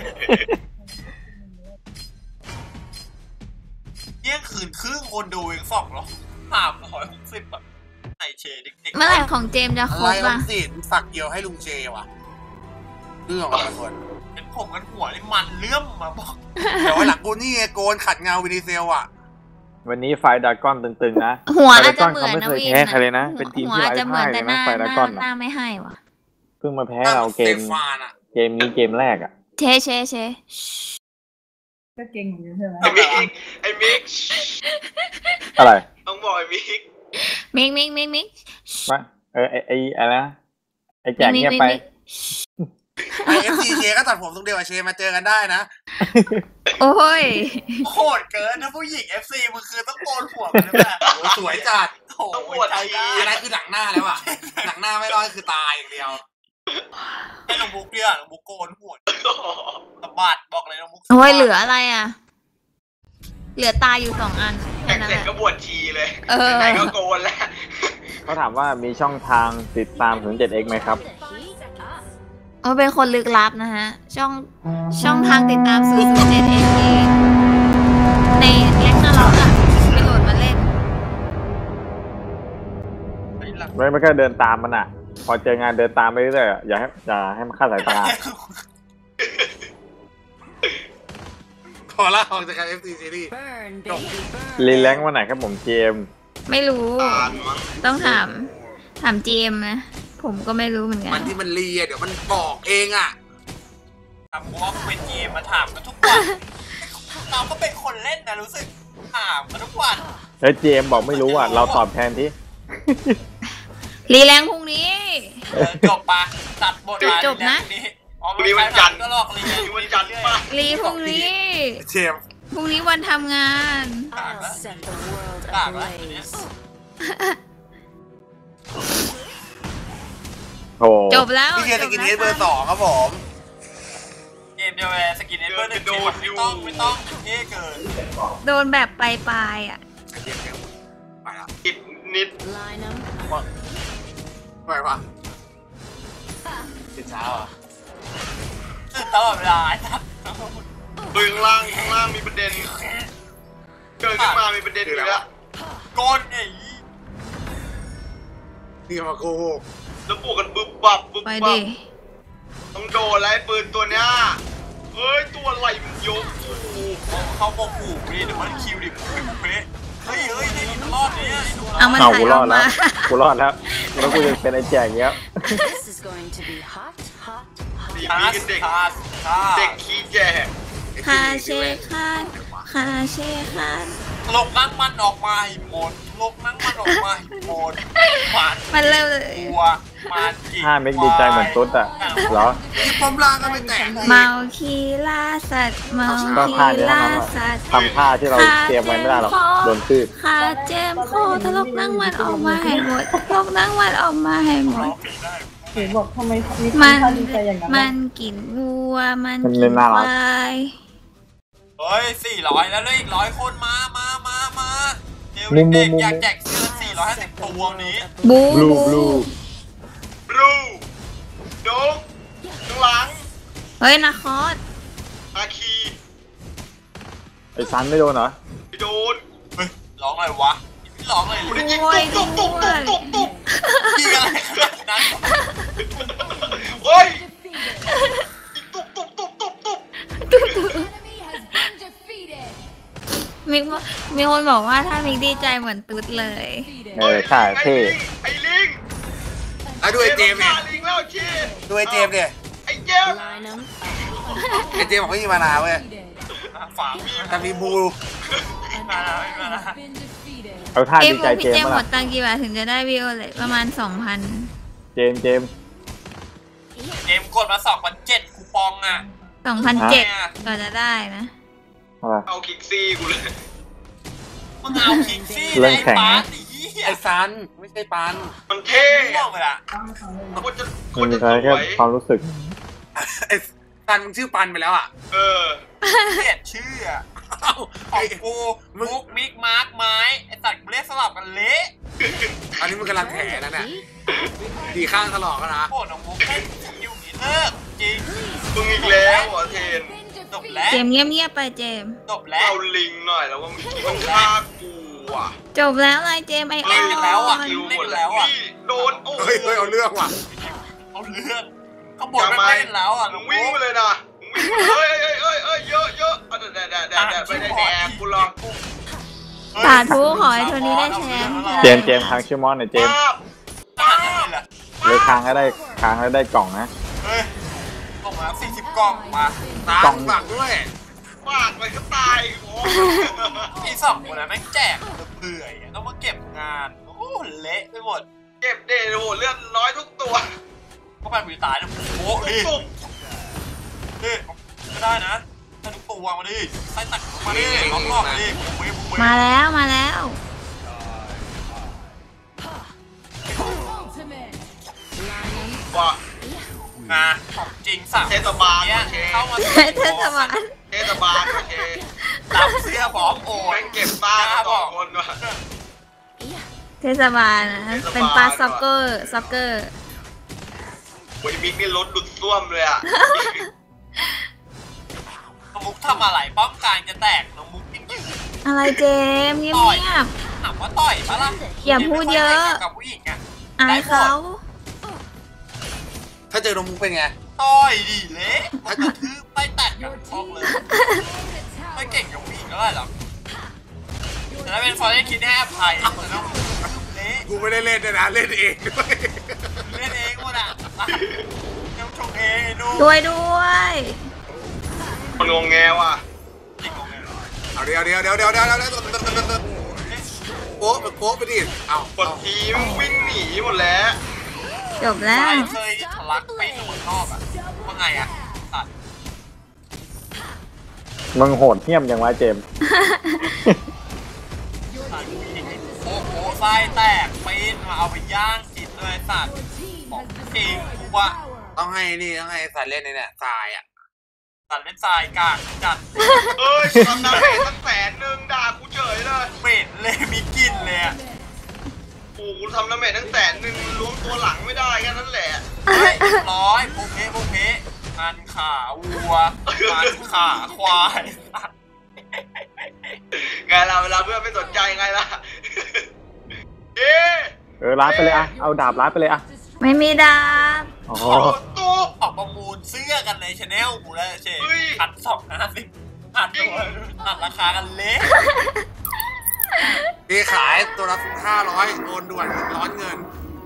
เที่ยงคืนครึ่งคนดูเองสองหรอสามร้อยหกสิบแบบไหนเชเด็กๆเมื่อไหร่ของเจมส์จะคอะรไรบอออ่ะมสินฝักเดียวให้ลุงเจว่ะเรื่องของอะไรคนเป็นผมกันหัวนี่มันเลื่อมมาบอกเดี๋ยวไว้หลังกูนี่ไงโกนขัดเงาวินิเซลอ่ะวันนี้ไฟดากอนตึงๆนะหัวไฟอาดาจกจะอนเหมืเขาอนไม่นะเคยวินแพ้ใครเลยนะเป็นทีมหัวที่อาจไร้จะเหมืพ่าอนยเลแต่ยหนะน้าไฟหดาน้ากอนหอ่ะน้าไม่ให้ว่ะเพิ่งมาแพ้เราเกมสฟานอ่ะเกมนี้เกมแรกอ่ะเชเชเชก็เก่งเหมือนกันใช่ไหมไอ้มิกไอ้มิกอะไรต้องบอกไอ้มิกมิกมิกมิกมิกวะเออไอไออะไรนะไอแจกเงียบไปไอเอฟซีเชก็ตัดผมตรงเดียวกับเชมาเจอกันได้นะโอ้ยโหดเกินนะผู้หญิง เอฟ ซี มึงคือต้องโกนหัวมันเลยแบบโอ้สวยจัดโอ้โหใจได้อันนั้นคือหนังหน้าแล้วอ่ะหนังหน้าไม่รอดคือตายอย่างเดียวให้น้องบุ๊กเนี่ยน้องบุ๊กโกนหัวสะบัดบอกเลยน้องบุ๊กโอ้ยเหลืออะไรอ่ะ เหลือตาอยู่สองอันแค่แข่งนั้นเสร็แหจละก็บวชชีเลยเออไหนๆก็โกนแล้วเขาถามว่ามีช่องทางติดตาม ศูนย์ เจ็ด เอ็กซ์ ไหมครับโอ้เป็นคนลึกลับนะฮะ ช่องช่องทางติดตามศูนย์ศูนย์เจ็ดเอ็กซ์ในเล็กนาล็อกอ่ะไปโหลดมาเล่นไม่ไม่แค่เดินตามมันอ่ะ พอเจองานเดินตามไปเรื่อยๆอะอย่าให้อย่าให้มันฆ่าสายตาพอละออกจากการเอฟซีซีรีส์รีแลงค์วันไหนครับผมเจมไม่รู้ตานมั้งต้องถาม ถามเจมส์นะ ผมก็ไม่รู้เหมือนกัมัน นที่มันรีอะเดี๋ยวมันบอกเองอ่ะทำว่าเป็นเกมมาถามกันทุกวันเราก็เป็นคนเล่นนะรู้สึกถามกันทุกวันเฮ้ยเจมบอกไม่รู้อ่ะ เราตอบแทนที่รีแรงพรุ่งนี้เออจบปะตัดบทจบนะอ๋อไม่ใช่ทันก็หลอกลีมีวันจันทร์ป่ะรีพรุ่งนี้เชมพรุ่งนี้วันทำงาน I'll set the world ต่างละ ablaze. โอ้จบแล้วพี่เชจะกินเฮดเบอร์สจองครับผมเกมเดียวเลยสกินเอเวอร์หนึ่งเกมไม่ต้องไม่ต้องเท่เกินโดนแบบปลายๆอ่ะไปละนิดนิด Line 'em. ไปปะตื่นเช้าอ่ะตื่นตลอดเวลาไอ้สัสปืนข้างล่างข้างล่างมีประเด็นเกิดขึ้นมามีประเด็นอีกแล้วโกนไอ้นี่มาโกหกแล้วบวกกันบึบบับบึบไปบัดิบต้องโดนแล้วไอ้ปืนตัวเนี้ยเฮ้ยตัวอะไรมันยกกูเขาบอกผูกดิเดี๋ยวมันคิวดิผูกไปผูกไปเฮ้ยเฮ้ยได้ยินรอดเนี่ยไอ้หนูเอามันเอาถ่ายกูอรออก ดแล้มาว กูรอดแล้ว แล้วกูจะเป็นไอ้แจกอย่างเงี้ย This is going to be hot, hot, hot. ดีคามีสกันเด็กคาสคาสเด็กขี้แก่คาเชคานคาเชคานลกนั่งมันออกมาให้หมดลกนั่งมันออกมาให้หมดมันมันเร็วเลยตัวมันจิห้าเมกดีใจเหมือนตุ๊ดอ่ะเหรอที่ป้อมล่างก็ไม่แตกเมาคีล่าสัตว์เมาก็คีท่านี้ล่าเท่านั้นสัตว์ทำท่าที่เราเตรียมไว้ไม่ได้หรอกโดนตืดคาเจมโคทะลกนั่งมันออกมาให้หมดทะลกนั่งมันออกมาให้หมดเห็นบอกทำไมมีมันท่าดีใจอย่างนั้นมัอะนกินวัว มันมันกิเล่นนน่าครักวายเฮ้ยสี่ร้อยแล้วเลยอีกร้อยคนมามามามาเดี๋ยวเด็กๆอยากแจกเสื้อสี่ร้อยห้าสิบตัวนี้บูบลูบลูบลูโดกข้างหลังเฮ้ยนาคอสอาคีไอ้ซันไม่โดนเหรอไปโดนเฮ้ยร้องอะไรวะพี่ร้องอะไรกูเลยได้ยิงตุ๊บตุ๊บตุ๊บตุ๊บตุ๊บยิงอะไรขนาดนั้นเฮ้ยยิงตุ๊บตุ๊บตุ๊บตุ๊บตุ๊บมิกว่ามีคนบอกว่าถ้ามิกดีใจเหมือนตุ๊ดเลยเออใช่เท่ไอ้ลิงอ่ะดูไอเจมส์เนี่เนี่ยลิงแล้วชีดูไอเจมส์เนี่ยไอ้เจมส์ Line 'em. ไอเจมส์บอกไม่มีมานาเว้ย Defeated. ฝามีแต่มีบูมาแล้วมาแล้วเอาท่าเกมดีขใจองเจพี่มเจมส์หมมาดตังค์กี่บาทถึงจะได้วิโอเลยประมาณสองพันเจมส์เจมส์เกมกดมาสองพันเจ็ดคูปองอ่ะสองพันเจ็ดก็จะได้นะอะไรเอาคิกซี่กูเลยมึงเอาคิงซี่เรื่ไอ้องแข่งปานะร์ตไอ้เหี้ยไอ้ซันไม่ใช่ปันมันเท่ม่วงไปละคนจะคมันนมีจะอะไรสแค่วยความรู้สึกไอ้ซันมึงชื่อปันไปแล้วอ่ะเออเปลี่ยนชื่ออะเอ้าขไอ้องกูมุกมิกมาร์กไม้ไอ้ตัดกูเรียกสลับกันเละอันนี้มึงกำลังแถนะเนี่ยดีข้างตลอดแล้วนะโอ้น้องมุกแค่อยู่นี่เลิกจริงมึงอีกแล้วเหรอเทนจบแล้วเจมเงียบๆไปเจมจบแล้วเอาลิงหน่อยแล้วว่ามึงมันฆ่ากูอ่ะจบแล้วอะไรเจมไออเล่นกันแล้วอะอนคิวหมดแล้วนี่โดนโอ้เฮ้ยเฮ้ยเอาเรื่องว่ะเอาเรื่องเขาบอกไม่เล่นแล้วอ่ะมึน้อง งวิ่งมุกไปเลยนะมึงวิ่งไปเลยเอ้ยเอ้ยเอ้ยเยอะเยอะเอาแดดแดดแดดแดดไปแดดกูรอสาธุขอให้โทนี่ได้แชมป์เจมส์เจมส์ค้างชื่อมอนหน่อยเจมส์ป้าบขนาดนั้นเลยเหรอเลยค้างก็ได้ค้างแล้วได้กล่องนะเฮ้ยกล่องมาสี่สิบกล่องมาตามฝากด้วยปากไปก็ตายโอ้ไอ้สองคนนั้นแม่งแจกเบื่อๆอ่ะต้องมาเก็บงานโอ้โหเละไปหมดเก็บเดโหเลือดน้อยทุกตัวก็ไปผีตายนะโอ้โหดิตุ่มดิไม่ได้นะถ้าทุกตัวมาดิใส่ตักมาดิล็อกล็อกดิบุ้ยบุ้ยมาแล้วมาแล้วว่ามาของจริงสามเทศบาลเนี้ยโอเคเข้ามาเทศบาลเทศบาลโอเครับเสื้อพร้อมโอนแม่งเก็บบ้านสองคนว่ะเทศบาลนะเป็นปลาซ็อกเกอร์ซ็อกเกอร์โอ้ยมิกนี่รถหลุดซ่วมเลยอ่ะน้องมุกทำอะไรป้อมกลางจะแตกน้องมุกยิ่งยืนอะไรเจมเงียบถามว่าต่อยปะล่ะอย่าพูดเยอะกับผู้หญิงอ่ะๆอายเขาถ้าเจอน้องมุกเป็นไงต่อยดิเละมันกระทืบไปตัดกันพอกเลยไม่เก่งกับผู้หญิงก็ได้หรอกแต่ถ้าเป็นฟอร์เรนคิดให้อภัยแต่น้องมุกเละกูไม่ได้เล่นด้วยนะเล่นเองด้วยเล่นเองหมดอ่ะเจ้าชงเองไอ้ดูด้วยด้วยคนงงแงว่ะจริงของเองเอาเดี๋ยวเดี๋ยวเดี๋ยวเดี๋ยวเดี๋ยวเดี๋ยวโป๊ะโป๊ะไปดิเอากดทีมวิ่งหนีหมดแล้วจบแล้วไม่เคยทะลักไปถึงนอกอ่ะว่าไงอ่ะตัดมึงโหดเหี้ยมยังวะเจมส์ตัดโอ้โหไส้แตกปีนมาเอาไปย่างกินเลยสัตว์ของจริงกูว่าต้องให้นี่ต้องให้สันเล่นในเนี่ยทรายอ่ะตัดเป็นทรายกากจัดเอ้ยทำดาเมจตั้งแสนหนึ่งด่ากูเฉยเลยเหม็นเลยมีกลิ่นเลยอ่ะโอ้กูทำดาเมจตั้งแสนหนึ่งล้วงตัวหลังไม่ได้แค่นั้นแหละเฮ้ยร้อยโอเคโอเคพันขาวัวพันขาควายไงล่ะเวลาเพื่อนไม่สนใจไงล่ะเย้เออร้านไปเลยอะเอาดาบร้านไปเลยอะไม่มีดาบอ๋อโอ้ตู้ออกประมูลเสื้อกันในชาแนลกูแล้วเชฟเฮ้ยพันสองห้าสิบพันตัวตัดราคากันเละพี่ขายตัวละห้าร้อยโอนด่วนร้อนเงิน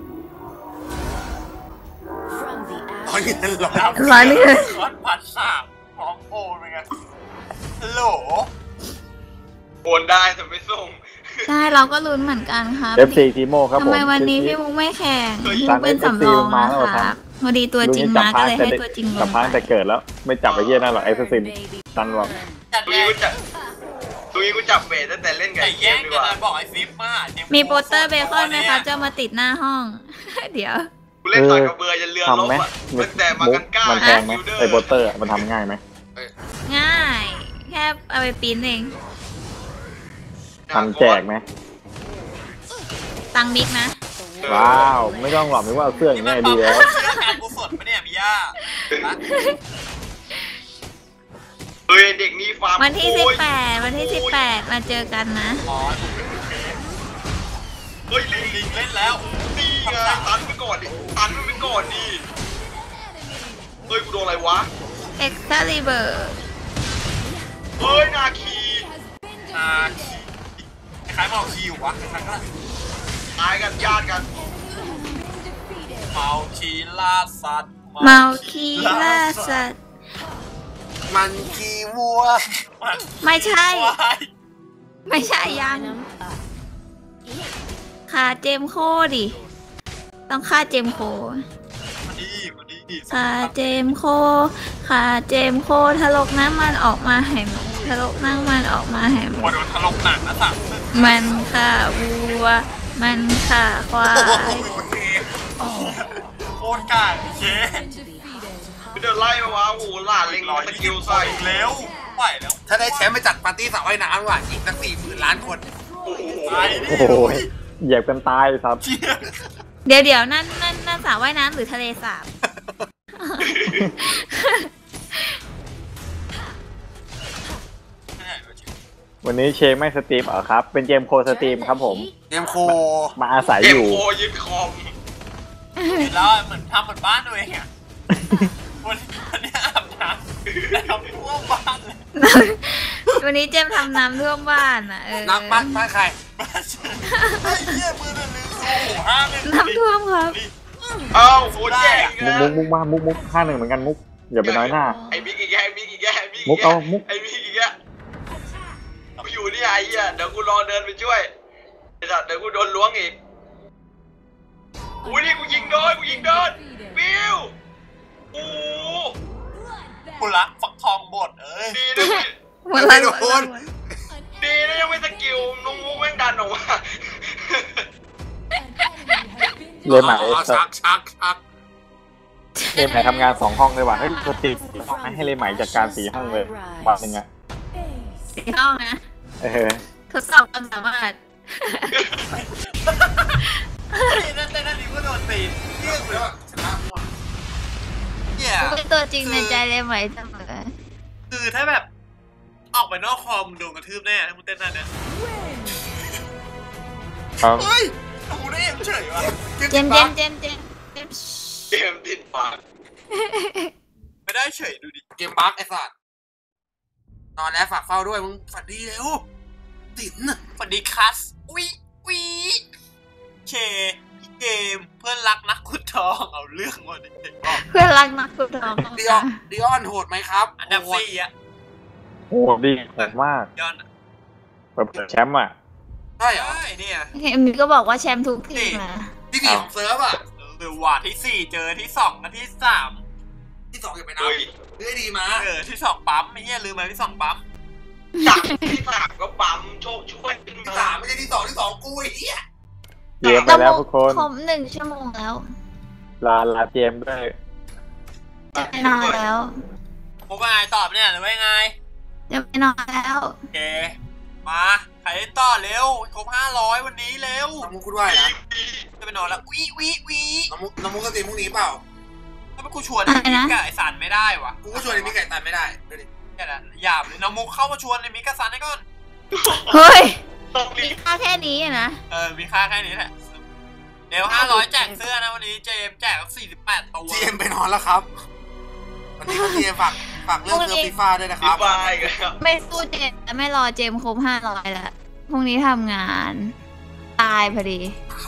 From the ร้อน ashes เงินร้อนร้อยเงินร้อนพันสามพร้อมโอนเป็นไงฮัลโหลโอนได้แต่ไม่ส่งใช่เราก็ลุ้นเหมือนกันครับเอฟซีทีโมครับผมทำไมวันนี้พี่มุกไม่แข่งเฮ้ยพี่มุกเป็นสำรองนะครับพอดีตัวจริงมาก็เลยให้ตัวจริงลจับงพังแต่เกิดแล้ว ไม่จับไอ้เหี้ยนั่นหรอกไอ้สซิน baby ตันหรอกจัดตุแยยกกูจับตุยกูจับเบสตั้งแต่เล่นกับแต่ไอ้เกแย่มงดีกักนว่านะบอกไอ้ซิฟมาเจมีโปสเตอร์เบคอนไหมครับจะมาติดหน้าห้อง เดี๋ยวกูเล่นต่อยกับเบอร์ยันเรือลทำบไหมอ่ะตั้งแต่มามุกักนก้ามันแพงไหมยูเดอร์ไอ้โปสเตอร์อะมันทำง่ายไหมง่าย แค่เอาไปปริ้นเองทำแจกไหมตังมิกนะว้าว ไม่ต้องหรอกไม่ว่าเอาเสื้ออย่างนี่นี้มันดีปั๊มแล้วเสื้อการกุศลปะเนี่ยมิย่าเฮ้ยเด็กนี่ฟาร์มวันที่โอ้สิบยแปดวันที่สิบแปดมาเจอกันนะอ๋อเฮ้ยลิงลิงเล่นแล้วนี่ไงตันไปก่อนดิตันมันไปก่อนดิเฮ้ยกูโดนอะไรวะ Excalibur เฮ้ยนาคีอาคีคล้ายๆเมาคีอยู่วะคล้ายๆก็ตายกันญาติกันเมาคีล่าสัตว์เมาคีล่าสัตว์มันกีวัวมันมันไม่ใช่วายไม่ใช่ยัง Venom up. ฆ่าเจมโคดิ ต้องฆ่าเจมโคมาดีมาดีฆ่าเจมโคฆ่าเจมโคทะลกน้ำมันออกมาให้หมดทะลกน้ำมันออกมาให้หมหัวดโดนถลกหนักนะสัตว์มันฆ่าวัว มันฆ่าควายโคตรกาดเจ๊เดินไล่มาวะโอ้โหหลานเล็งร้อยสยี่กิสิลบใส่เร็วไหวแล้วถ้าได้แชมป์ไปจัดปาร์ตี้สระว่ายน้ำว่ะอีกสักสี่หมื่นล้านคนโอ้โหตายดิโอ้โหเหยียบกันตายครับเดี๋ยวเดี๋ยวนั่นนั่นนั่นสระว่ายน้ำหรือทะเลสาบวันนี้เชงไม่สตรีมเหรอครับ เป็นเจมโคสตรีมครับผมเกมโคมาอาศัยเกอมยู่โคยึดคอมแล้วเหมือนทำเหมือนบ้านตัวเองอ่ะวันวันนี้อาบน้ำทำท่วมบ้านเลยวันนี้เจมทำน้ำท่วมบ้านอ่ะเออนักบ้านบ้านใครบ้านฉันไอ้เหี้ยมือนั่นลืมโอ้โหห้าไม่น้ำท่วมครับเอ้าโคตรแย่อีกมุกนะมุกมุกมามุกมุกห้าหนึ่งเหมือนกันมุกอย่าไปน้อยหน้าไอ้บิ๊กอีกแกไอ้บิ๊กอีกแกไอ้บิ๊กมุอีกกแกเอามุกไอ้บิ๊กอีกแกกูอยู่นี่ไอ้เหี้ยเดี๋ยวกูรอเดินไปช่วยไอ้สัตว์เดี๋ยวกูโดนล้วงอีกอุ้ยนี่กูยิงโดนกูยิงโดนวิวโอ้กูรักฝักทองบดเอ้ยดีนะหมดเลยหมดเลยดีนะยังไม่สกิลน้องมุกแม่งดันออกมาเลยใหม่อ๋อชักชักชักเลยใหม่ทำงานสองห้องเลยว่ะเฮ้ยสตรีมสี่ห้องให้เลยใหม่จัดการสี่ห้องเลยวันหนึ่งอะสีห้องนะเออทดสอบความสามารถนั่นแต่นั่นนี่ก็โดนตีเรียกเลยว่าชนะมั่วเนี่ยเป็นตัวจริงในใจเลยไหมเสมอคือถ้าแบบออกไปนอกคอมโดนกระทืบแน่ถ้ามึงเต้นท่าเนี้ยครับเฮ้ยกูได้เอ็มเฉยวะเจมเจมเจมเจมเจมเกมติดปากไม่ได้เฉยดูดิเกมบั๊กไอ้สัตว์นอนแล้วฝากเฝ้าด้วยมึงฝันดีเร็วติ๋นสวัสดีคัสวิวิเคพี่เกมเพื่อนรักนักขุดทองเอาเรื่องมาดิบอกเพื่อนรักนักขุดทองดิออนดิออนโหดไหมครับอันดับสี่อะโอ้โหดีโหดมากย้อนเปิดแชมป์อ่ะใช่เหรอเฮ้ยเนี่ยเอ็มมีก็บอกว่าแชมป์ทุกทีมนะที่ดีของเซิร์ฟอ่ะหรือว่าที่สี่เจอที่สองกับที่สามที่สองอย่าไปนับเฮ้ยเฮ้ยดีมาเออที่สองปั๊มไม่เงี้ยลืมไปที่สองปั๊มจากที่สามก็ปั๊มโชคช่วยที่สามไม่ใช่ที่สองที่สองกูไอ้เหี้ยเจมไปแล้วทุกคนผมหนึ่งชั่วโมงแล้วลาลาเจมด้วยจะไปนอนแล้วโมกายตอบเนี่ยหรือว่ายังไงจะไปนอนแล้วโอเคมาใครเล่นต่อเร็วครบห้าร้อยวันนี้เร็วน้องมุกพูดว่านะจะไปนอนแล้ววิวิวิน้องมุกน้องมุกก็ตีพรุ่งนี้เปล่าถ้าไม่กูชวนไอ้มิกกับไอ้สันไม่ได้วะกูก็ชวนไอ้มิกไก่ตันไม่ได้ดูดิแค่นั้นหยาบเลยน้องมุกเข้ามาชวนไอ้มิกกับสันให้ก่อนเฮ้ยต้องรีมีบค่าแค่นี้อะนะเออมีค่าแค่นี้แหละเร็วห้าร้อยแจกเสื้อนะวันนี้เจมแจกสี่สิบแปดตัวเจมไปนอนแล้วครับวันนี้ก็เจมฝากฝากเรื่องเซิร์ฟฟีฟ่าด้วยนะครีรับบ ายกันครับไม่สู้เจมและไม่รอเจมครบห้าร้อยแล้วพรุ่งนี้ทำงาน ตายพอดี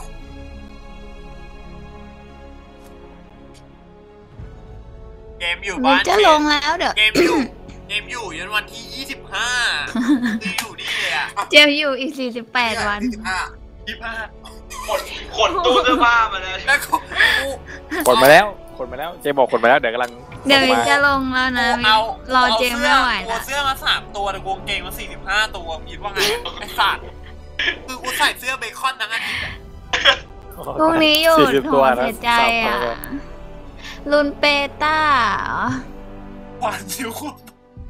เกมอยู่หนูบ้านจะลงแล้วเดี๋ยวเกมอยู่เกมอยู่ยันวันที่ยี่สิบห้าคืออยู่นี่เลยอ่ะเจมอยู่อีกสี่สิบแปดวันที่สิบห้ายี่สิบห้าขนขนตู้เสื้อผ้ามาเลยแล้วกูกดมาแล้วกดมาแล้วเจมบอกกดมาแล้วเดี๋ยวกำลังเดี๋ยวส่งมาจะลงแล้วนะเอารอเจมไม่ไหวตัวละเสื้อมาสามตัวแต่กูกางเกงมาสี่สิบห้าตัวคิดว่าไงไอ้สัตว์คือกูใส่เสื้อเบคอนทั้งอาทิตย์อะพรุ่งนี้อยู่สี่สิบโหตัวดนะเสียใจสับอ่ะเข้าไปลุนเปต้าเหรอหวานชิวคุณ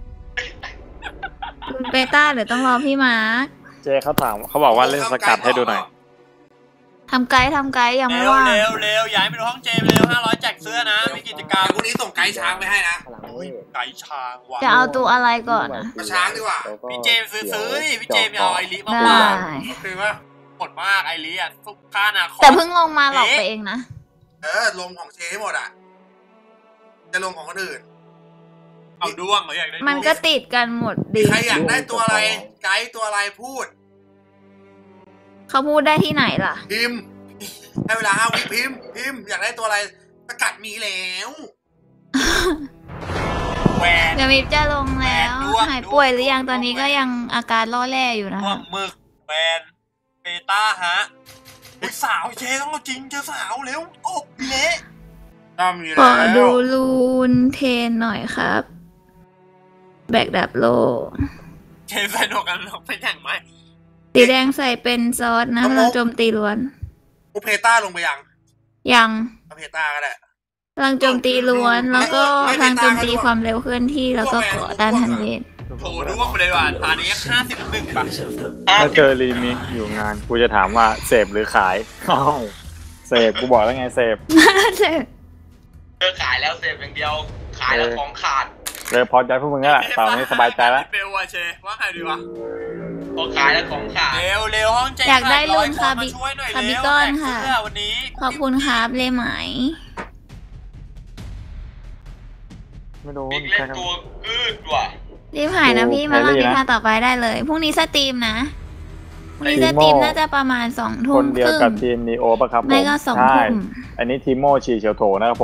ลุนเปต้าเดี๋ยวต้องรอพี่มาร์คเจเขาถามเขาบอกว่าเล่นสกัดให้ดูหน่อยทำไกด์ทำไกด์ยังไม่เร็วว่างเร็วเร็วย้ายไปดูห้องเจมเร็วห้าร้อยแจกเสื้อนะมีกิจกรรมเดี๋ยวพรุ่งนี้ส่งไกด์ช้างไปให้นะไก่ชางว่ะจะเอาตัวอะไรก่อนนะมาช้างดีกว่าพี่เจมซื้อซื้อดิพี่เจมอย่าเอาไอริมาได้วางคือว่าหมดมากไอริอ่ะทุกค่านาคอแต่เพิ่งลงมาหลอกไปเองนะเออลงของเชให้หมดอ่ะจะลงของคนอื่นเอาด้วงเหรออยากได้ด้วงมันก็ติดกันหมดดีใครอยากได้ตัวอะไรไกด์ตัวอะไรพูดเขาพูดได้ที่ไหนล่ะพิมพ์ให้เวลาห้าวิพิมพ์พิมพ์อยากได้ตัวอะไรสกัดมีแล้วแหวนเดี๋ยวมิฟจะลงแล้วแหวนด้วงหายป่วยหรือยังตอนนี้ก็ยังอาการล่อแร่อยู่นะพวคะกหมึกแหวนเบต้าฮะไอ้สาวเชต้องเอาจริงเจอสาวเร็วตบเละต้องมีขแล้อวดูลูนเทนหน่อยครับ แบกดับโลเชใส่หนวกกันหนวกเป็นอย่างไรสีแดงใส่เป็นซอสนะพลังโจมตีล้วนอุเพต้าลงไปยังยังอุเพต้าก็ได้พลังโจมตีล้วน แล้วก็ไม่พไม่ลังโจมตีไม่ความเร็วเคลื่อนที่แล้วก็เกาะต้านทันเวทโถดูว่าคนเลยว่าตอนนี้ห้าสิบหนึ่งบาทถ้าเจอรีมิกอยู่งานกูจะถามว่าเสพหรือขายอ้าวเสพกูบอกแล้วไงเสพเจอขายแล้วเสพอย่างเดียวขายแล้วของขาดเลยพอใจพวกมึงแล้วล่ะตอนนี้สบายใจแล้วเบลวะเชว่าไงดีวะของขายแล้วของขาดเร็วเร็วห้องใจอยากได้ลุนขาคาดบิมาช่วยหน่อยคาบิเร็วก้อนแจกค่ะเสื้อวันนี้ขอบคุณครับเลไหมไม่โดนบิ๊กเล่นตัวกืดว่ะรีบหายนะพี่มาลองนิทานต่อไปได้เลยพรุ่งนี้สตรีมนะพรุ่งนี้สตรีมน่าจะประมาณสองทุ่คมนเดีคยวรึ่งกับทีมนีโอป่ะครับผมไม่ก็สองใช่ทุ่มอันนี้ทีมโมชีเฉียวโถนะครับผม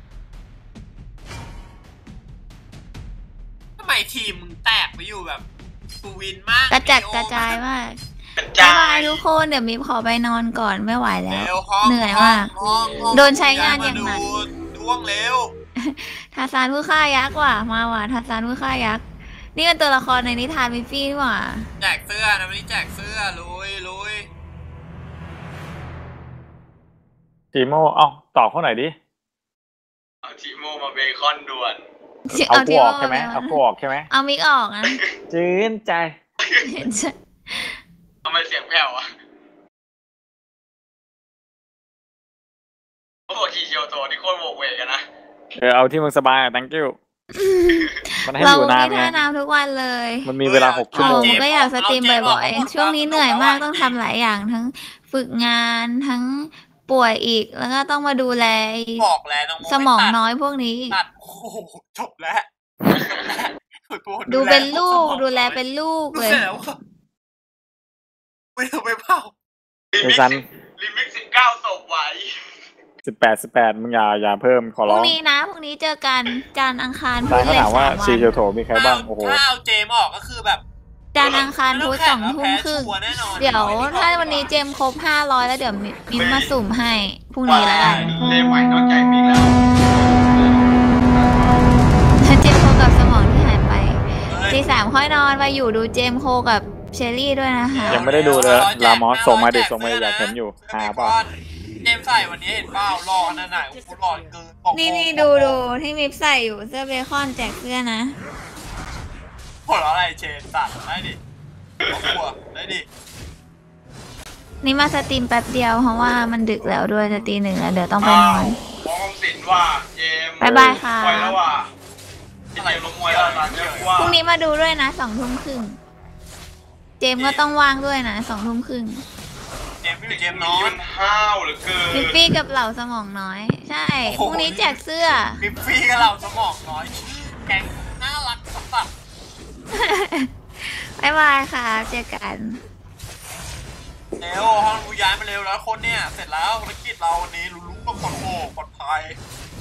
ทำไมทีมมึงแตกไปอยู่แบบกูวินมากกระจัดกระจายมากกระบ๊าจายบายยทุกคนเดี๋ยวมิฟขอไปนอนก่อนไม่ไหวแล้วเร็วห้องเหนื่อยมากห้องห้องโดนใช้งานอย่างหนักดูด้วงเร็วทาซานผู้ฆ่ายักษ์ว่ะมาว่ะทาซานผู้ฆ่ายักษ์นี่เป็นตัวละครในนิทานมิฟฟี่นี่หว่าแจกเสื้อนะวันนี้แจกเสื้อลุยลุยทีมโมเอ้าตอบเขาหน่อยดิเอาทีโมมาเบคอนด่วนเอากูที่ออกว่าใช่ไหมเอากูออกใช่ไหมเอามิกออกนะจื้นใจทำไมเสียงแผ่วอ่ะโอ้โหทีเชียวโตนี่โคตรโวกเวกกันนะเออเอาที่มึงสบายอ่ะ thank you มันให้เราอยู่นานไม่ไงท่าน้ำทุกวันเลยมันมีเวลาหกชั่วโอ้โมงผมก็อยากสตรีมบ่อยๆ ช่วงนี้เหนื่อยมากต้องทำหลายอย่างทั้งฝึกงานทั้งป่วยอีก แล้วก็ต้องมาดูแลบอกแล้วน้องโมสมองไตัดน้อยพวกนี้ตัดโอ้โหจบแล้วดูเป็นลูกดูแลเป็นลูกดูเลยเสร็จแล้วอะไม่เอาไปเผาลิไอ้มิกซันลิมิกสิบเก้าศพไหวสิบแปดสิบแปดมึงอย่าอย่าเพิ่มขอพร้รุ่องงนี้นะพรุ่งนี้เจอกันจานทร์อังคารซัพุนธเขาเลยถามว่าสามวัซีนเชียวโถมีใครบ้างโอ้โหถ้าเอาเจมออกก็คือแบบจานทร์อังคารพุธสองทุ่มครึ่งแพ้ชัวร์แน่นอนเดี๋ยวถ้าวันนี้เจมครบห้าร้อยแล้วเดี๋ยวมิ้นมาสุ่มให้พรุ่งนี้แล้วกันเล่ใหม่นอกใจมิกแล้วเจมโคกับสมองที่หายไปตีสามค่อยนอนไปอยู่ดูเจมโคกับเชอรี่ด้วยนะคะยังไม่ได้ดูเลยลามอสส่งมาดิส่งมาอยากเห็นอยู่หาเปล่าเจมใส่วันนี้เห็นเปล่ารอนั่นน่ะโอ้โหรอเกินบอกนี่นี่ดูดูที่มิฟใส่อยู่เสื้อเบคอนแจกเสื้อนะหัวเราะอะไรเชนตัดได้ดิบอกหัวได้ดินี่มาสตรีมแป๊บเดียวเพราะว่ามันดึกแล้วด้วยจะตีหนึ่งแล้วเดี๋ยวต้องไปนอนมองสินว่าเจมบ๊ายบายค่ะปล่อยแล้วว่ะเจมลงมวยแล้วตอนนี้ว่าพรุ่งนี้มาดูด้วยนะสองทุ่มครึ่งเจมก็ต้องว่างด้วยนะสองทุ่มครึ่งเจมพี่เจมนอมัน นห้าวเหลือเกินมิฟฟี่กับเหล่าสมองน้อย ใช่พรุ่งนี้แจกเสื้อฟิฟฟี่กับเราสมองน้อยชื่อแกงน่ารักสัสบ๊ายบายค่ะเจอกันเร็วห้องกูย้ายมาเร็วแล้วคนเนี่ยเสร็จแล้วภารกิจเราวันนี้รู้ๆก็ปลอดโปร่งปลอดภัย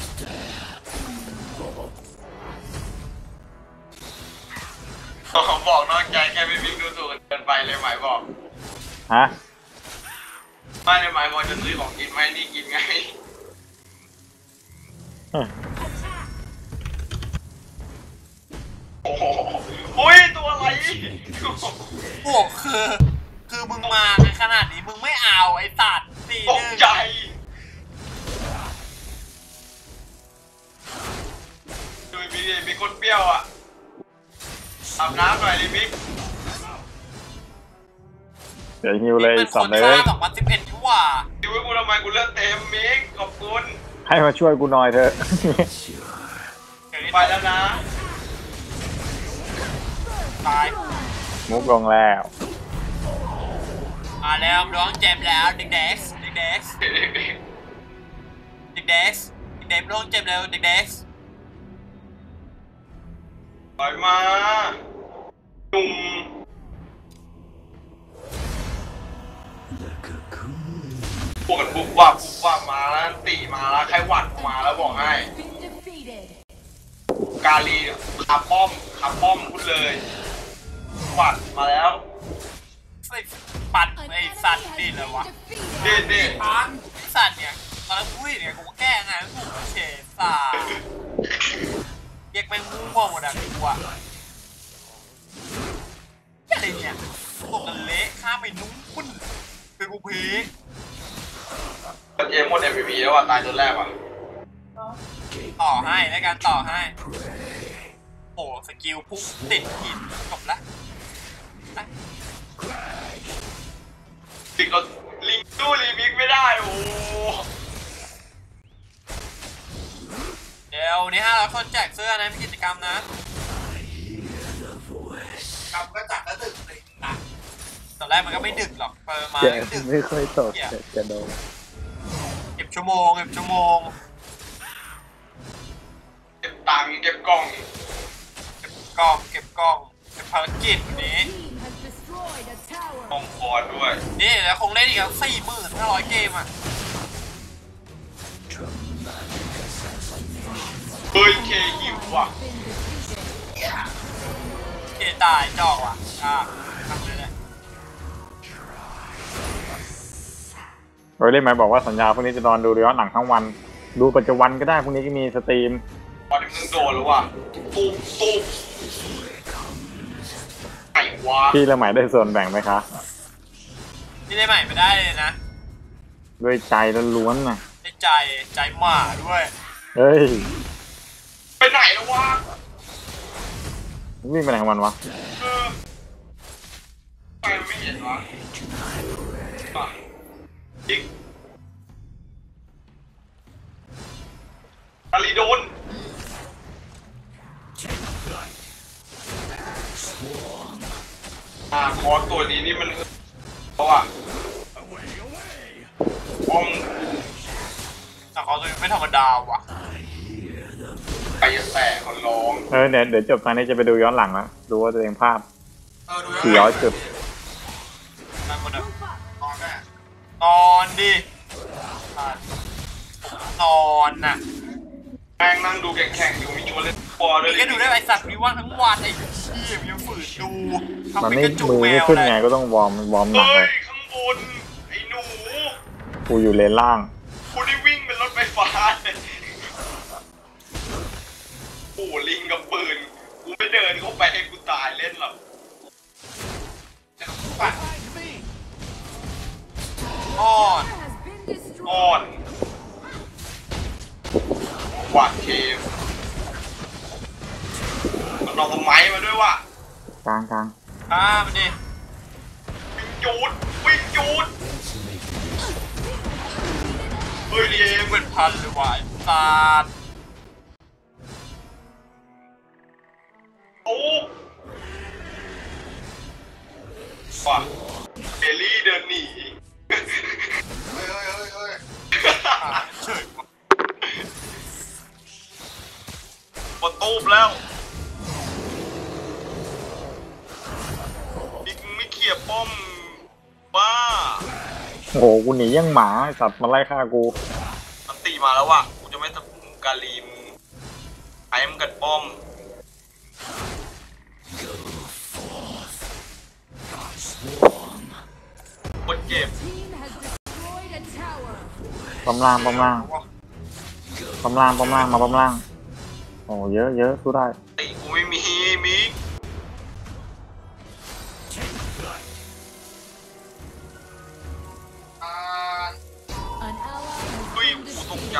บอกนอกใจแค่พี่บิ๊กดูถูกเกินไปเลยหมายบอกฮะไม่เลยหมายบอกจะซื้อของกินไหมนี่กินไงโอ้โหอุ้ยตัวอะไรโอ้คือคือมึงมาในขนาดนี้มึงไม่เอาไอ้ตัดสี่ตหกนึ่งใจดูมีมีคนเปรี้ยวอ่ะอาบน้ำหน่อยดิบิ๊กเดี๋ยวฮิวเลยสองเลยมันคนฆ่าสองพันสิบเอ็ดที่ว่าดูให้กูทำไมกูเลือดเต็มมิกขอบคุณให้มาช่วยกูหน่อยเถอะไปแล้วนะตายมุกลงแล้วมาแล้วร้องเจมแล้วเด็กเด็กเด็กเด็กเด็กเด็กเด็กเด็กร้องเจมแล้วเด็กเด็กปล่อยมาหนุ่มปวดบุบวับบุบวับมาแล้วตีมาแล้วใครหวัดมาแล้วบอกให้กาลีเนี่ยขับป้อมขับป้อมพูดเลยปัดมาแล้วไอ้ปัดไอ้สัตว์นี่เลยวะเด็ดเด็ดปัดไอ้สัตว์เนี่ยตอนแรกกูเห็นเนี่ยกูแก้ไงกูเฉดสัตว์เรียกแม่งมั่วหมดอ่ะกูอ่ะอะไรเนี่ยตกกันเละข้ามไปนุ่งพุ่นเป็นกูพีคเอ็มหมด เอ็ม พี พี แล้วว่ะตายตัวแรกว่ะต่อให้ในการต่อให้โอ้สกิลพุ่งติดหินจบละลิงเราลิงตู้รีมิกไม่ได้โอ้เดี๋ยวนี้ฮะเราคนแจกเสื้อนะมีกิจกรรมนะกำก็จัดแล้วดึกเลยนะตอนแรกมันก็ไม่ดึกหรอกประมาณแกดึกไม่ค่อยตกแต่จะโดนเก็บชั่วโมงเก็บชั่วโมงเก็บตังค์เก็บกล่องเก็บกล้องเก็บกล้องเก็บภารกิจวันนี้กล่องคอนด้วยนี่แล้วคงเล่นอีกแล้วสี่หมื่นห้าร้อยเกมอ่ะเฮ้ยเคหิวว่ะเกตายจอกว่ะอ่าทำเลยแหละโดยเล่นไหมบอกว่าสัญญาพรุ่งนี้จะนอนดูย้อนหนังทั้งวัน ดูปัจจุบันก็ได้พรุ่งนี้ก็มีสตรีมตอนนี้มึงโดนแล้วว่ะตุ๊บตุ๊บไอ้วะพี่ละไหมได้ส่วนแบ่งไหมคะที่ได้ใหม่ไม่ได้เลยนะด้วยใจล้วนๆนะได้ใจใจหมาด้วยเฮ้ยไปไหนแล้ววะวิ่งไปไหนของมันวะเออไปไม่เห็นวะมาอีกอาริโดนอ่าคอตัวนี้นี่มันเพราะว่าอมแต่เขาตัวไม่ธรรมดาว่ะไปแตกคนร้องเออเดี๋ยวเดี๋ยวจบตอนนี้จะไปดูย้อนหลังแล้วดูว่าตัวเองพลาดเออดูสี่ร้อยจุดนั่นคนเดิมตอนแรกนอนดินอนน่ะแม่งนั่งดูแข่งๆอยู่มีชวนเล่นบอลด้วยนี่ก็ดูได้ไอสัตว์มีว่างทั้งวันไอ้ชี้ยยังฝืนดูตอนทำเป็นนี้กระจุกมือแมไม่วขึ้นเลยไงก็ต้องวอร์มวอร์มหนักเฮ้เลย ยข้างบนไอ้หนูกูอยู่เลนล่างกูได้วิ่งเป็นรถไฟฟ้าเลยโอ้ลิงกับปืนกูไม่เดินเข้าไปให้กูตายเล่นหรอกปัดอ้อนอ่อนหวาดเทมมันเอาสมัยมาด้วยว่ะกลางกลางข้ามันดิวิ่งจูดวิ่งจูดเฮ้ยเรียมเป็นพันหรือวายตาดโอ้ว่ะเอลลี่เดินหนีเฮ้ยเฮ้ยเฮ้ยเฮ้ยเฉยปะตูบแล้วบิ๊กไม่เขี่ยป้อมบ้าโอ้โหกูหนียังหมาไอ้สัตว์มาไล่ฆ่ากูมันตีมาแล้วว่ะกูจะไม่ทำการีมไอ้มันกัดป้อมปวดเจ็บปั๊มล่างปั๊มล่างปั๊มล่างปั๊มล่างมาปั๊มล่างโอ้เยอะเยอะสู้ได้ตีกูไม่มีมิกอ่าดุยกูตกใจ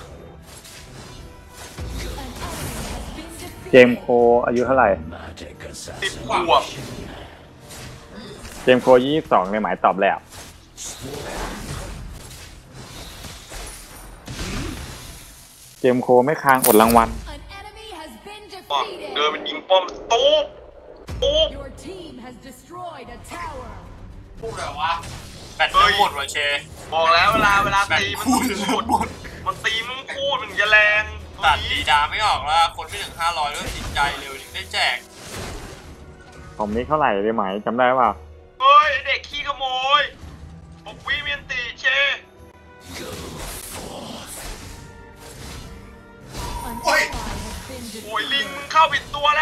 เจมส์โคอายุเท่าไหร่ติดขวบเจมส์โคยี่สิบสองในหมายตอบแล้วเจมส์โคไม่ค้างอดรางวัลว่ะเดินมันยิงป้อมตุ๊บตุ๊บพูดแบบว่าแบตไม่หมดว่ะเชบอกแล้วเวลาเวลาแบตตีมันคูต้องณพูดหมดมันตีมันต้องพูดมันจะแรงตัดดีดาไม่ออกแล้วคนไม่ถึงห้าร้อยก็ติดใจเร็วถึงได้แจกผมมิกเท่าไหร่ในหมายจำได้ป่ะเฮ้ยไอ้เด็กขี้ขโมยบอกวิเมียนตีเชโอ้ยโอ้ยลิงมึงเข้าผิดตัว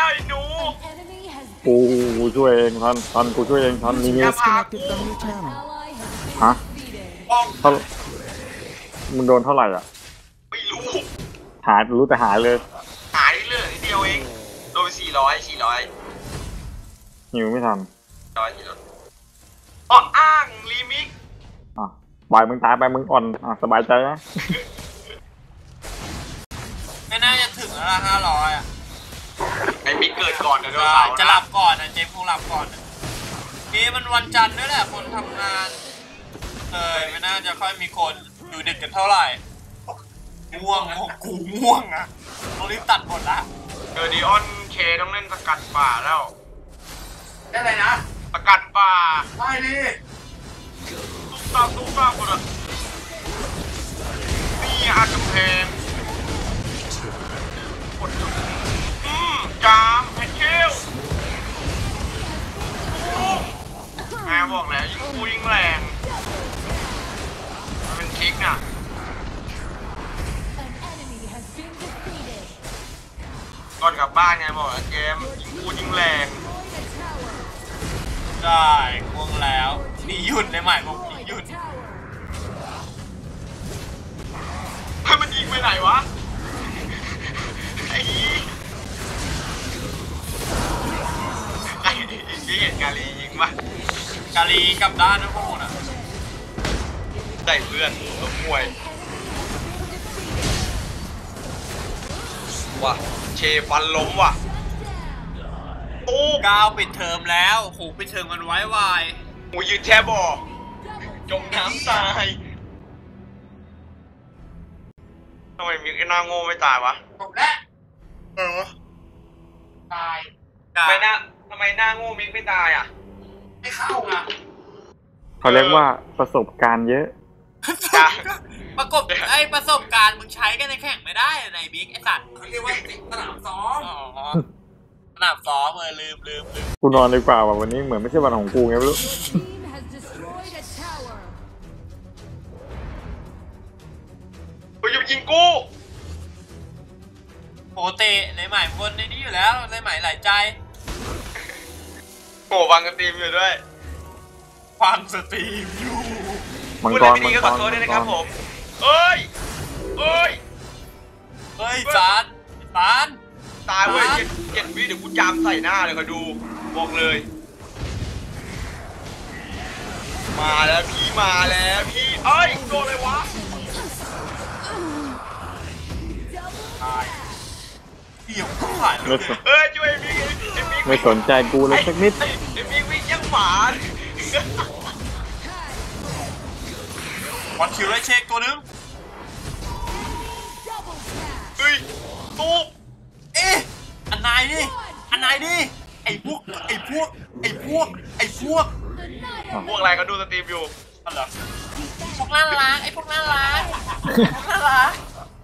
กูกูช่วยเองทันทันกูช่วยเองทันนี่นี่ Disconnected from your channel. ฮะป้องเท่ามึงโดนเท่าไหร่อ่ะไม่รู้หารู้แต่หายเลยหายเรื่องนิดเดียวเองโดนไปสี่ร้อยสี่ร้อยหิวไม่ทันร้อยสี่ร้อยอ๋ออ้างรีมิกอ่ะปล่อยมึงตายไปมึงอ่อนอ่ะสบายใจนะไม่น่าจะถึงแล้วละห้าร้อยอ่ะไอ้มิกเกิดก่อนนะด้วยจะหลับก่อนนะเจมส์คงหลับก่อนนะนี่มันวันจันทร์ด้วยแหละคนทำงานเลยไม่น่าจะค่อยมีคนอยู่ดึกกันเท่าไหร่ง่วงง่วงกูง่วงอ่ะต้องรีบตัดหมดละเออดีออนเคต้องเล่นสกัดป่าแล้วได้ไรนะสกัดป่าได้ดิตุ๊กตาตุ๊กตาหมดอ่ะนี่อากำแพงกดจุดอืมจามแพนเคิลแม่บอกแล้วยิงกูยิงแรงมันเป็นทริกน่ะก่อนกลับบ้านไงบอกแล้วเกมยิงกูยิงแรงได้ง่วงแล้วนี่หยุดในใหม่ผมนี่หยุดให้มันยิงไปไหนวะไอ้ไอ้ที่เห็นกาลียิงปะกาลีกลับด้านนะพวกมึงอ่ะได้เพื่อนลบมวยว่ะเชฟันล้มว่ะตู้ก้าวปิดเทอมแล้วโหปิดเทอมกันไว้วายหูยืนแช่บ่อจมน้ำตายทำไมมิกไอ้หน้าโง่ไม่ตายวะจบแล้วเออตายทำไมหน้าทำไมหน้าโง่มิกไม่ตายอ่ะไม่เข้าอ่ะเขาเรียกว่าประสบการณ์เยอะจ้าประกบไอ้ประสบการณ์มึงใช้กันในแข่งไม่ได้ในบิ๊กไอ้สัตว์เขาเรียกว่าสนามซ้อมอ๋อสนามซ้อมเออลืมลืมลืมกูนอนดีกว่าว่ะวันนี้เหมือนไม่ใช่วันของกูไงไม่รู้กูจะยิงกูปกติเลยใหม่คนในนี้อยู่แล้วเลยใหม่หลายใจโง่บังกระตีมอยู่ด้วยฟังสตรีมอยู่มังพูดกอะไรรไม่มัดีงก็กขอรโทษด้วยมังนะกครับรผมเอ้ยเอ้ยเฮ้ยจานจานตายเว้ยเจ็ดเจ็ดวิเดี๋ยวกูจามใส่หน้าเลยคอยดูบอกเลย มาแล้วพี่มาแล้วพี่เอ้ยโดนเลยวะเดี่ยวก็ผ่านเลไม่ยสนเอ้ยช่วยมิกไอ้มิกไม่สนใจกูเลยสักนิดไอ้ไอ้มิกวิ่งยังหมาวันคิวไล่เช็คตัวนึงเฮ้ยตุ๊บเอ๊ะอันไหนดิอันไหนดิไอ้พวกไอ้พวกไอ้พวกไอ้พวกพวกอะไรก็ดูสตรีมอยู่อะไรเหรอพวกน่ารักไอ้พวกน่ารักพวกน่ารัก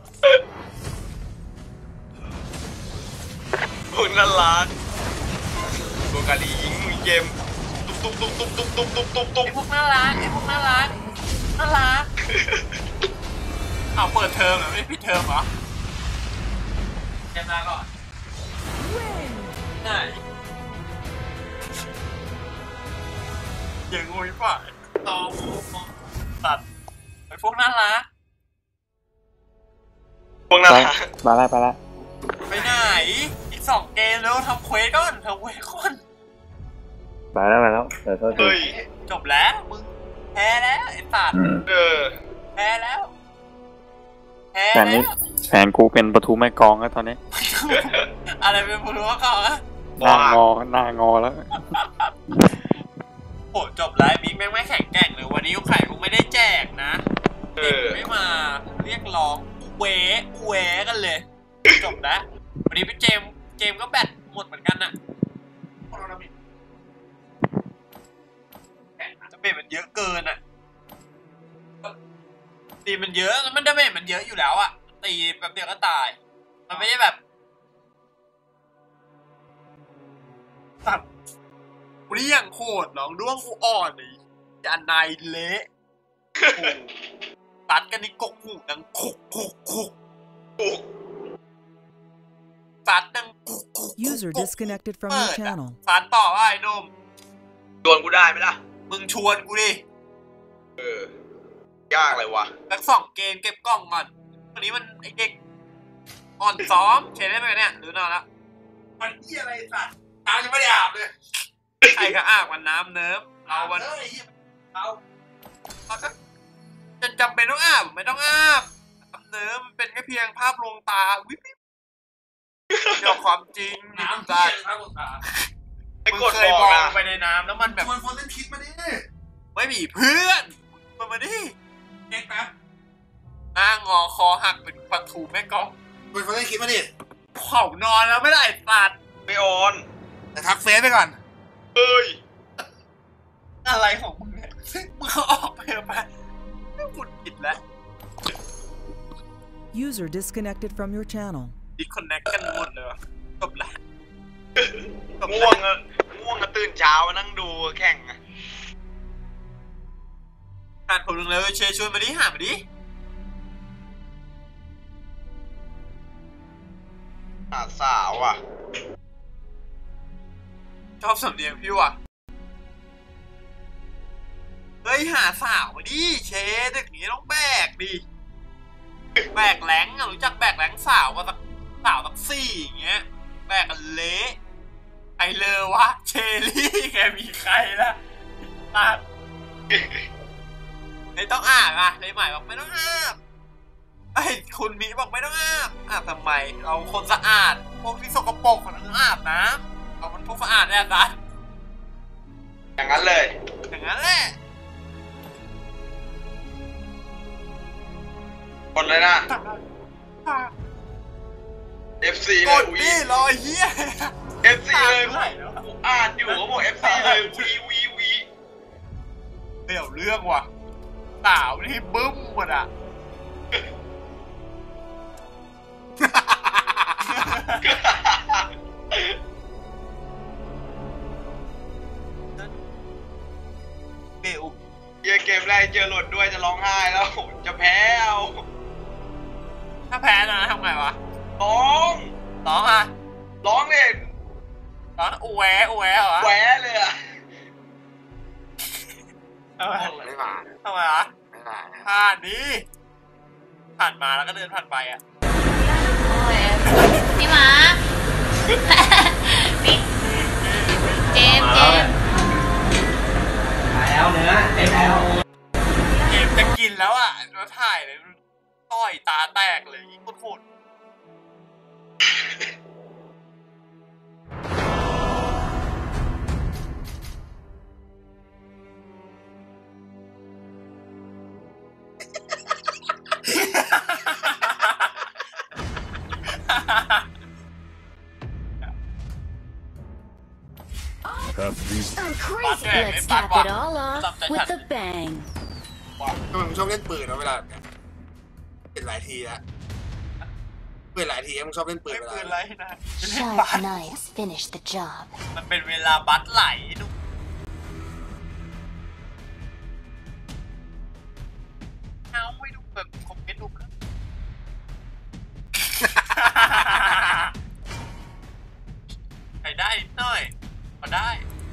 พวกนั้นล้านตัวกาลียิงมึงเกมตุ๊บตุ๊บตุ๊บตุ๊บตุ๊บตุ๊บตุ๊บตุ๊บไอ้พวกน่ารักไอ้พวกน่ารักน่ารักเอาเปิดเทอมเหรอไม่ปิดเทอมเหรอเกมหน้าก่อนไหนอย่างงูป่ะตอมตัดไอ้พวกน่ารักพวกนั้นไปล้านไปแล้วไปแล้วไปไหนอีกสองเกมแล้วทำเควสก่อนทำเควสก่อนไปแล้วไปแล้วเดี๋ยวโทษทีเฮ้ยจบแล้วมึงแพ้แล้วไอ้สัตว์เออแพ้แล้วแพ้แต่แล้นี้วแฟนกูเป็นประตูแม่กองแล้วตอนนี้อะไรเป็นผู้รู้ก่อนอะหน้างอหน้างอแล้วโอ้จบแล้วมิกแม่งไม่แข็งแกร่งเลยวันนี้ไข่คงไม่ได้แจกนะเอเด็กอไม่มาเรียกร้องเวเวกันเลยจบแล้ววันนี้เป็นเจมเจมก็แบตหมดเหมือนกันน่ะจะเบตมันเยอะเกินอ่ะตีมันเยอะแล้วมันดาเมจมันเยอะอยู่แล้วอ่ะตีแบบเดียวก็ตายมันไม่ได้แบบตัดเรียงโคตรน้องด้วงกูอ่อนเลยอันนายเละตัดกันนี่กกหูดังคุกคุกคุกตัดดัง User disconnected from your channel. สานต่อว่าไอ้หนุ่มชวนกูได้ไหมล่ะมึงชวนกูดิเออยากเลยวะสักสองเกมเก็บกล้องก่อนวันนี้มันไอเด็กอ่อนซ้อมเชนได้ไหมเนี่ยหรือนอนแล้วมันที่อะไรสัตว์น้ำยังไม่ได้อาบเลยใครก็อาบวันน้ำเนิบเอาวันเอาเราก็จะจำเป็นต้องอาบไม่ต้องอาบน้ำเนิบมันเป็นแค่เพียงภาพลวงตาวิบเดี๋ยวความจริงน้ำตาภาพลวงตาไอ้มึงกดเคบยอกมองนะไปในน้ำแล้วมันแบบชวนคนเล่นคิดมาดิไม่มีเพื่อนมันมาดิเก่งนะหน้างอคอหักเป็นปลาทูแม่กองชวนคนเล่นคิดมาดิเผานอนแล้วไม่ได้ตัดไม่ออนแต่ทักเฟซไปก่อนเอ้ยอะไรของมึงเนี่ยมึงเอาออกไปเอาไปไม่ขุดผิดแล้ว User disconnected from your channel. ดิคอนเนคกันหมดเลยวะจบละจบละง่วงอะง่วงอะตื่นเช้ามานั่งดูแข่งอะการผมนึงเลยเชยชวนมาดิหามาดิหาสาวอ่ะชอบสำเนียงพี่ว่ะเฮ้ยหาสาวมาดิเชยเด็กนี้ต้องแบกดิแบกแหลงอะรู้จักแบกแหลงสาวก็สักสาวสักสี่อย่างเงี้ยแบกกันเละใครเลยวะเชอรี่แกมีใครละตัดไม่ต้องอาบอ่ะเลยหมายบอกไม่ต้องอาบไอ้คุณมีบอกไม่ต้องอาบอาบทำไมเราคนสะอาดพวกที่สกปรกคนนั้นอาบน้ำเรามันพวกสะอาดแน่นอนอย่างนั้นเลยอย่างนั้นแหละกดเลยนะ เอฟ ซีกเลยดวีดิรอเฮียเอฟ ซี เลยกูอ่านอยู่เขาบอก เอฟ ซี เลยวีวีวีเดี๋ยวเรื่องว่ะสาวนี่บึ้มหมดอ่ะ เบลเยี่ยเกมแรกเจอหลุดด้วยจะร้องไห้แล้วจะแพ้เอาถ้าแพ้แล้วนะทำไงวะร้องร้องอ่ะร้องเลยร้องอูแวะอูแวะเหรอแหวะเลยอะทำไมไม่ผ่านทำไมวะไม่ผ่านผ่านดิผ่านมาแล้วก็เดินผ่านไปอ่ะโอ้ยพี่หมาพี่เจมส์เจมส์เกมจะกินแล้วอ่ะแล้วถ่ายเลยต้อยตาแตกเลยยิ่งโคตร I'm crazy. Let's top it all off with a bang. ทำไมมึงชอบเล่นปืนเนาะเวลาแบบเนี้ยเป็นหลายทีแล้วเปลี่ยนหลายทีมึงชอบเล่นปืนไม่เวลาปืนไรนะ Sharp knives finish the job. มันเป็นเวลาบัตไหลดูเอาไม่ดูแบบคอมเมนต์ดูครับใครได้นิดหน่อยก็ได้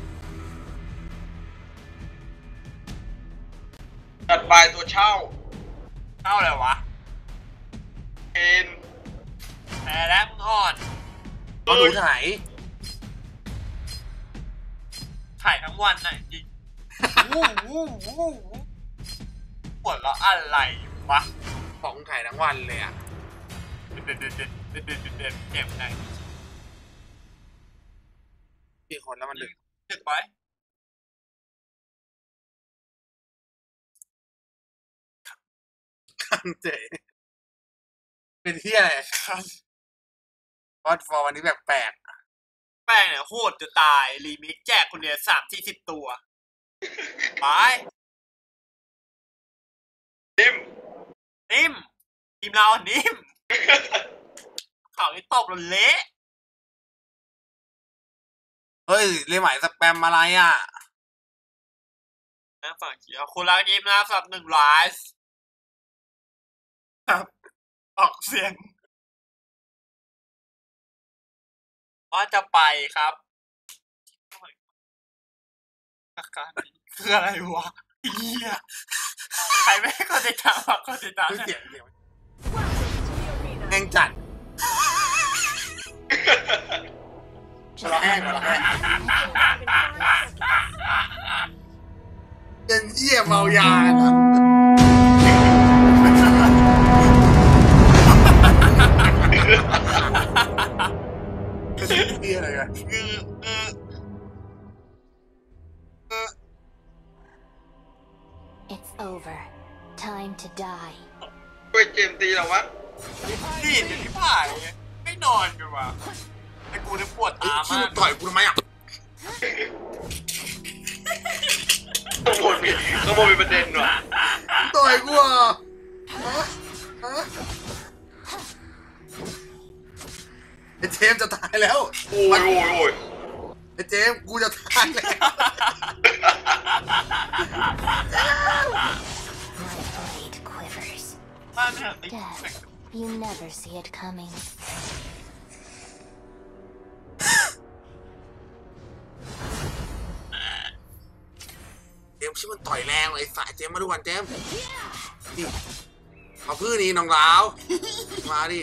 จัดไปตัวเช่าเท่าไหร่วะเอนแพ้แล้วมึงอ่อนเขาดูถ่ายถ่ายทั้งวันน่ะจริงวู้วู้วู้วู้ปวดแล้วอะไรวะของถ่ายทั้งวันเลยอ่ะเด็ดเด็ดเด็ดเด็ดเด็ดเด็ดเด็ดเจ็บไงมีคนแล้วมันดึกดึกไปกันเจ๋เป็นที่อะไรวอดฟอร์วันนี้แบบแปลกแป้งเนี่ยโหดจะตาย รีมิกแจกคนเดียวสามที่สิบตัว ไปนิ่มนิ่มทีมเรานิ่ม ข่าวนี้ตบเราเละเฮ้ยเรียกหมายสแปมอะไรอ่ะนะฝั่งเขียวคุณรักยิ้มนะสำหรับหนึ่งไลฟ์ครับออกเสียงว่าจะไปครับอาการคืออะไรวะเฮียใครไม่เข้าใจตามเข้าใจตามเสียงเสียงแห้งจัดฉลาดแห้งฉลาดแห้งเป็นเหี้ยเมายาเหี้ยอะไรกันคือคือคือ It's over. Time to die. ไปเกมตีแล้ววะนี่เดี๋ยวที่ผ่านไม่นอนกันวะไอ้กูเนี่ยปวดตามากต่อยกูทำไมอ่ะขโมยมีขโมยเป็นประเด็นว่ะต่อยกูอ่ะไอ้เจมจะตายแล้วโอ้ยโอ้ยโอ้ยไอ้เจมกูจะตายแล้ว My blade quivers. บ้านเนี่ยไอ้ Death. You never see it coming. เจมชื่อมันต่อยแรงไอ้สายเจมมาดูวันเจมนี่เอาพื้นนี่น้องลาวมาดิ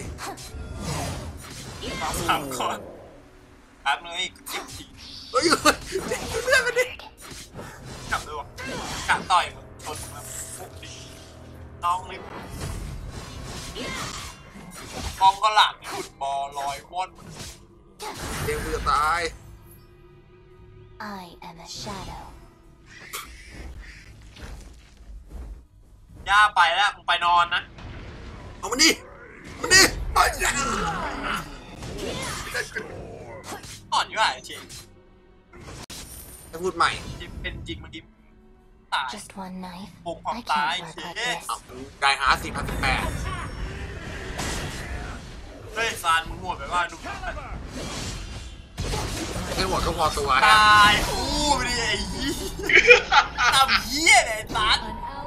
มาสามคนอัดเลยจิ๊บจีเฮ้ยเจมเพื่อนมันดิกลับเลยวะกลับต่อยมึงชนมาปุ๊บดิน้องนี่กองก็หลังหลุดบอลลอยว่อนเจมกูจะตาย I am a shadow. ย่าไปแล้วมึงไปนอนนะเอามันดิมันดิไปอย่าอ่อนอยู่ไหนเชงจะพูดใหม่เป็นจริงเมื่อกี้ตาย Just one knife. ปงความ I ตาย can't เช work like ง this. เอาได้หาสี่พันสิบแปดเฮ้ยซานมึงโหดไปว่าดูไม่หมดก็พอตัวตายคู่ไปดิไอ้ยี่ทำเหี้ยเลยซาน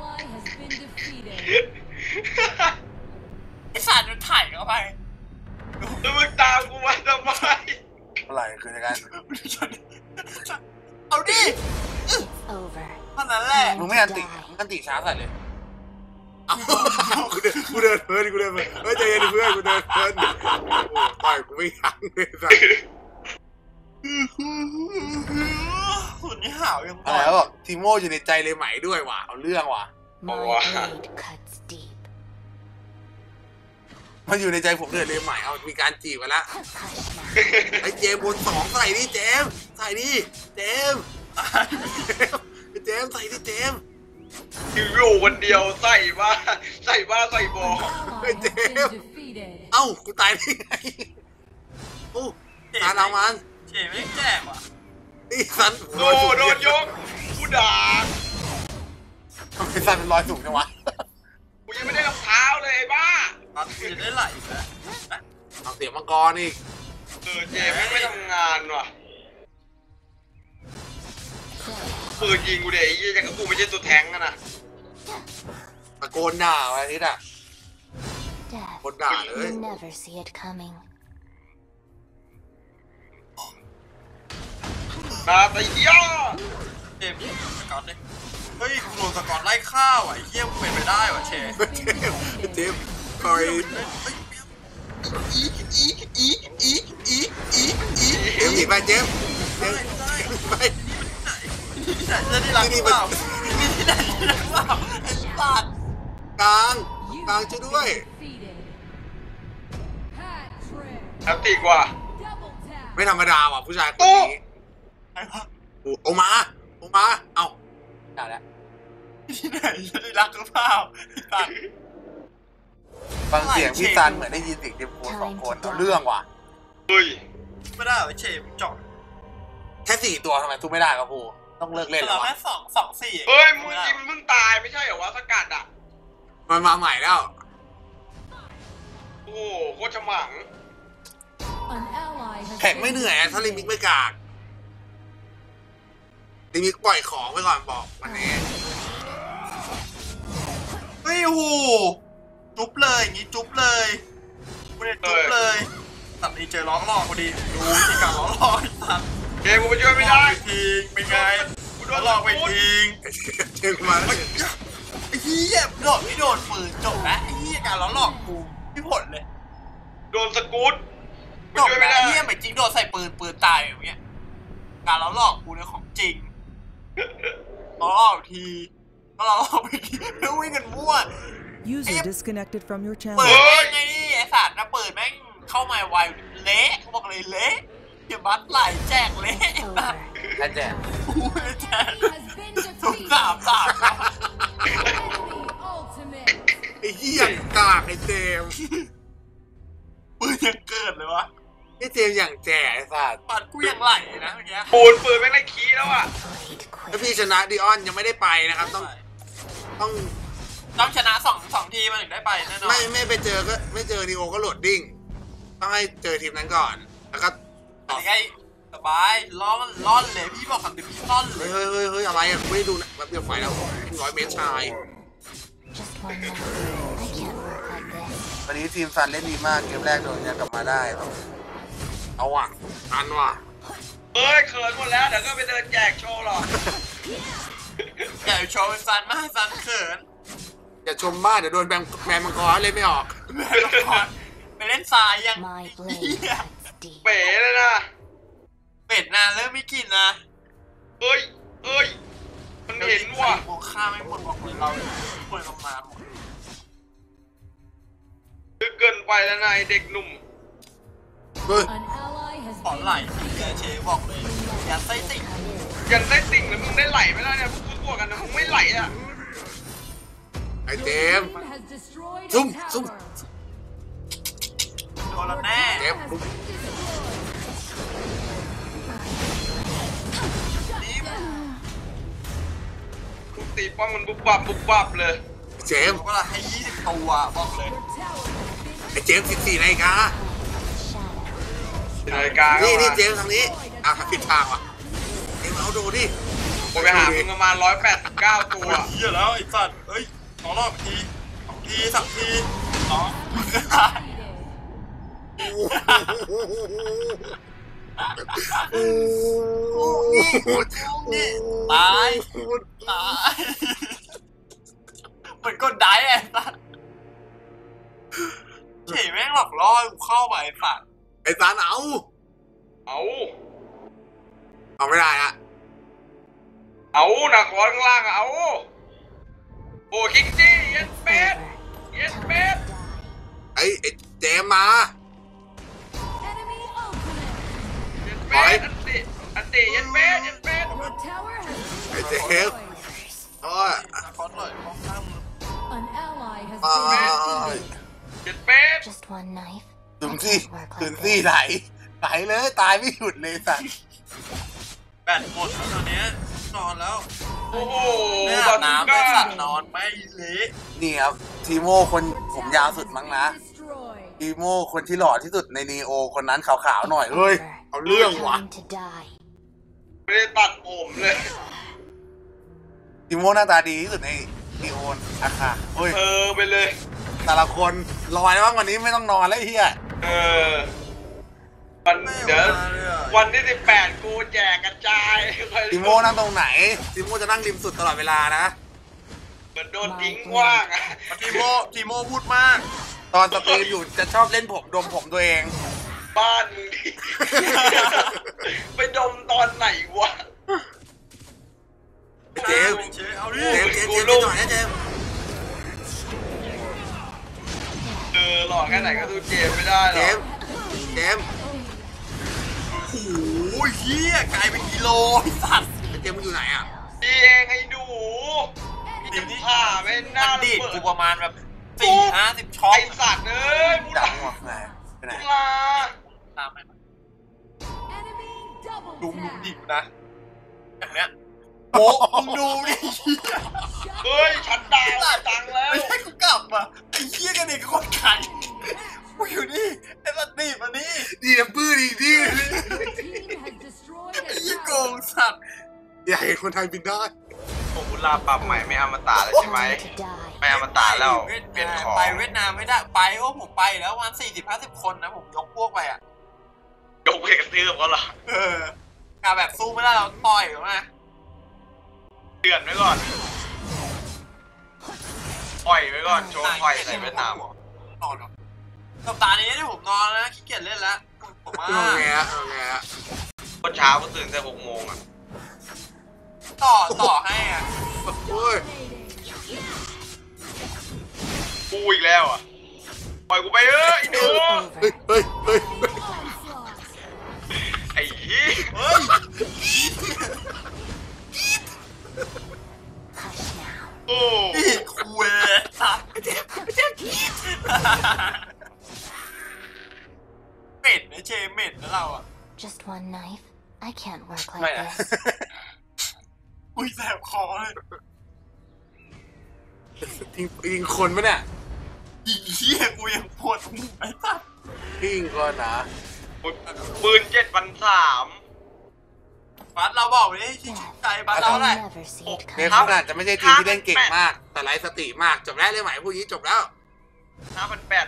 ไอ้สารมันถ่ายเข้าไปแล้วมึงตามกูมาทำไมอะไรคือในการเอาดิ It's over. เท่านั้นแหละมึงไม่อันติมึงอันติช้าใส่เลยเอากูเดินกูเดินเพลินกูเดินเพลินเฮ้ยใจเย็นเพื่อนกูเดินเพลินโอ้ต่อยกูไม่ยั้งเลยสัสหุ่นนี่ห่าวยังอะไรแล้วบอกทีโม่อยู่ในใจเลยไหมด้วยว่ะเอาเรื่องว่ะ My blade cuts deep. มันอยู่ในใจผมเลยเลยไหมเอามีการจีบกันแล้ว Hush now. ไอ้เจมบนสองใส่ดิเจมใส่ดิเจมไอ้เจมใส่ดิเจมอยู่คนเดียวใส่บ้าใส่บ้าใส่บอไอ้เจมเอ้ากูตายได้ไงโอ้ตาดาวมันเฉยไม่แจกว่ะนี่สันโดนโดนยกกูด่าทำไมสันเป็นรอยสูงจังวะกูยังไม่ได้รองเท้าเลยไอ้บ้าตอนกูจะได้ไหลแล้วเอาเสียงมังกรอีกเออเจมไม่ทำงานว่ะปืนยิงกูเดี๋ยวไอ้ยี่ยังกับกูไม่ใช่ตัวแทงกันนะตะโกนด่าอะไรนี่อ่ะ Death. คนด่าเลย You never see it coming. นาตยาเจมสกอตเลยเฮ้ยกูโดนสกอตไล่ข้าวอ่ะไอ้เหี้ยมึงเป็นไปได้ว่ะเชยเจมเจมคอยอีอีอีอีอีอีอีเจมหนีไปเจมเจมไปที่ไหนจะได้รักหรือเปล่าที่ไหนจะได้รักเปล่าไอ้สัตว์กลางกลางช่วยด้วยแอปตีกว่าไม่ธรรมดาว่ะผู้ชายคนนี้ไอ้วะโอ้โอมาโอมาเอ้าด่าแล้วที่ไหนจะได้รักหรือเปล่าไอ้สัตว์ฟังเสียงพี่ซันเหมือนได้ยินเสียงเดมโคสองคนเอาเรื่องว่ะเฮ้ยไม่ได้เหรอเชยมึงจอดแค่สี่ตัวทำไมสู้ไม่ได้ครับครูต้องเลิกเล่นแล้เราวแค่วะสองสองสี่เฮ้ยมึงจริงมึงตายไม่ใช่เหรอวะสกัดอ่ะมันมาใหม่แล้วโอ้โหโคตรฉมังแข่งไม่เหนื่อยถ้าลิมิกไม่กากลิมิกปล่อยของไปก่อนบอกวันนี้เฮ้ยโหจุ๊บเลยอย่างงี้จุ๊บเลยกูเนี่ยจุ๊บเลยตัดอีเจอล้อหลอกพอดีดูที่การล้อหลอกตัดเกมกูไปช่วยไม่ได้ทิ้งเป็นไงกูโดนหลอกไปทิ้งเจมมาไอ้เหี้ยโดดไม่โดนปืนจบแล้วไอ้เหี้ยการล้อหลอกกูพี่ผลเลยโดนสกู๊ตไปจบช่วยไม่แล้วได้เหี้ยเหมือนจริงโดนใส่ปืนปืนตายอย่างเงี้ยการล้อหลอกกูเนี่ยของจริงล้อหลอกทีก็ล้อหลอกไปทีแล้ววิ่งกันมั่ว User disconnected from your เปิ channel. ดแม่งไงนี่ไอ้สัตว์นะเปิดแม่งเข้ามาไวเละบอกเลยเละเดี๋ยวบัสไหลแจกเละอาจารย์กูเลยแจกทุกสามสามไอ้เหี้ยกากไอ้เจมปืนยังเกิดเลยวะไอ้เจมอย่างแจ๋ไอ้สัตว์ปัดกูยังไหลนะเมื่อกี้ปูนปืนแม่งได้คีย์แล้วอ่ะถ้าพี่ชนะดิออนยังไม่ได้ไปนะครับต้องต้องต้องชนะสองสองทีมันถึงได้ไปแน่นอนไม่ไม่ไปเจอก็ไม่เจอนีโอก็โหลดดิ้งต้องให้เจอทีมนั้นก่อนแล้วก็อันนี้ไงสบายล้อมันล่อนเลยพี่บอกคำเดียวพี่ล่อนเลเฮ้ยยเฮ้ยเฮ้ยเฮ้ยอะไรอ่ะไม่ได้ดูนะแบบเดียวไฟแล้วร้อยเมตรชาย Just one night. I can't work like this. วันนี้ทีมซันเล่นดีมากเกมแรกโดนยังกลับมาได้เอาว่ะทันว่ะเอ้ยเขินหมดแล้วเดี๋ยวก็ไปเดินแจกโชว์หรอกอย่าโชว์เป็นซันมากซันเขินอย่าชมมากเดี๋ยวโดนแบงแบงมังกรเล่นไม่ออกไปเล่นทรายยัง My เหี้ blade ย cuts deep. เป๋เลยนะเป็ดนานเริ่มไม่กินนะเอ้ยเอ้ยมันเห็นว่ะมองข้ามไม่หมดบอกเหมือนเราเปิดตำนานหมดลึกเกินไปแล้วนะไอ้เด็กหนุ่มเฮ้ยขอไหลเฮียเชบอกเลยอย่าไส้ติ่งยังได้ติ่งเลยมึงได้ไหลไม่ได้เนี่ยพวกกูตัวกันนะมึงไม่ไหลอ่ะไอ้เจมซุ่มซุ่มโดนแล้วแน่เจมซุ่มทุกตีป้อมมันบุบบับบุบบับเลยเจมบอกว่าเราให้ยี่สิบตัวบอกเลยไอ้เจมสิบสี่นาฬิกานาฬิกานี่นี่นี่เจมทางนี้อ่ะผิดทางว่ะเจมเอาดูดิผมไปหามึงประมาณร้อยแปดสิบเก้าตัวเฮียแล้วไอ้สัตว์เฮ้ยสองรอบทีสองทีสามทีสองนี่ตายตายเหมือนกดได้ไอ้สัตว์เฉยแม่งหลอกล่อกูเข้าไปไอ้สัตว์ไอ้สารเอาเอาเอาไม่ได้อะเอาหนักคอข้างล่างอะเอาโอ้คิกจี้เย็นเป็ด Over. Yes, Time man. to die. ไอ้ไอ้เจมมาเย็นเป็ดอันติอันติเย็นเป็ดเย็นเป็ดไอ้เจมโอ้ยคอนเลยมองข้ามมือโอ้ยเย็นเป็ด Just one knife. ถึง I ซี่ can't work ถึง like ซี่ this. ไหลไหลเลยตายไม่หยุดเลยสัตว์แบตหมดแล้วตอนนี้นอนแล้วโอ้โหไม่บาอาบซูน้ำไม่ก้าสัตว์นอนไม่เละนี่ครับทีโม่คนผมยาวสุดมั้งนะทีโม่คนที่หล่อที่สุดในนีโอคนนั้นขาวๆหน่อยเฮ้ยเอาเรื่องว่ะ Time to die. ไม่ได้ตัดผมเลยทีโม่หน้าตาดีที่สุดในนีโออะค่ะเฮ้ยเออไปเลยแต่ละคนลอยแล้ววันนี้ไม่ต้องนอนแล้วไอ้เฮียเออวันไม่เดี๋ยวมาเลยอะวันที่สิบแปดกูแจกกระจายทีโม่นั่งตรงไหนทีโม่จะนั่งริมสุดตลอดเวลานะเหมือนโดนทิ้งว่างอะทีโมทีโมพูดมากตอนสตรีมอยู่จะชอบเล่นผมดมผมตัวเองบ้านมึงดิ ไปดมตอนไหนวะเจมส์เชเอาดิเจมส์เจมส์เจมส์เจมส์หน่อยนะเจมส์เออหล่อแค่ไหนก็ดูเจมไม่ได้หรเจอกมส์เจมส์โอ้ยเฮียกลายเป็นกิโลไอ้สัตว์เจมส์มึงอยู่ไหนอ่ะพี่เองให้ดูพี่จะผ่าไม่น่ามันดีดเปิกูดประมาณแบบสี่ห้าสิบช็อไอตสัตว์เอ้ยมุดดัหงลาว่ะไหนไปไหนมุดหลาตามไปดูมึงดิบนะอย่างเนี้ยโอ้มึงดูดิเฮ้ยฉันดาวตังแล้วไม่ให้กูกลับอ่ะไอ้เฮียกันเด็กคนไข่กูอยู่นี่ไอ้สัตว์ดีมานี่ดีน้ำปื้อดีดีไอ้ยี่โกงสัตว์อยากเห็นคนไทยบินได้ผมบุลาปรับใหม่ไม่อมตะแล้วใช่ไหม Time to die. ไม่อมตะแล้วเวียดเปลี่ยนนามของไปเวียดนามไม่ได้ไปโอ้ผมไปแล้ววันสี่สิบห้าสิบคนนะผมยกพวกไปอ่ะยกไปกระทืบเขาเหรอเออกาแบบสู้ไม่ได้เราต่อยหรือไงเตือนไว้ก่อนปล่อยไว้ก่อนโชว์ปล่อยใส่เวียดนามนอนสัปดาห์นี้ที่ผมนอนนะขี้เกียจเล่นแล้วผมว่าเอาไงอะเอาไงอะตอนเช้าก็ตื่นแต่หกโมงอะต่อต่อให้อ่ะโอ้ยกูอีกแล้วอ่ะปล่อยกูไปเอ้ยหนูเฮ้ยเฮ้ยเฮ้ยไอ้ยี่เฮ้ยโอ้คุยสัตว์เจ็บเจ็บเม็ดนะเจเม็ดนะเราอ่ะ Just one knife I can't work like this อุ้ยแสบคอเลยทิ้งยิงคนปะเนี่ยยิงเหี้ยกูยังปวดหัวไอ้สัสยิงก่อนนะปืนเจ็ดพันสามบัสเราบอกไปดิชิใจบัสเราแหละเนฟขนาดจะไม่ใช่ทีมที่เล่นเก่งมากแต่ไร้สติมากจบแล้วเลยไหมผู้นี้จบแล้วห้าพันแปด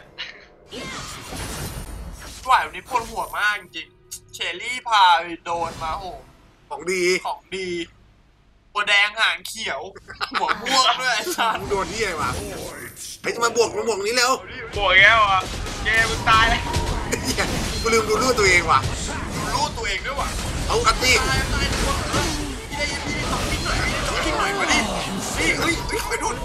ไหววันนี้ปวดหัวมากจริงเชลลี่พาโดนมาโหของดีของดีตัวแดงหางเขียวหัวม่วงด้วยสัสโดนที่ไหนวะไอ้ทำไมบวกมาบวกนี้เร็วบวกแล้วอ่ะเกมมึงตายเลยกูลืมดูรูปตัวเองว่ะรูปตัวเองด้วยว่ะเอาอัตตี้ตายตายตัวเออพี่ได้พี่ได้สองทิ้งหน่อยพี่ได้สองทิ้งหน่อยมาดินี่เฮ้ยเฮ้ยไปโดน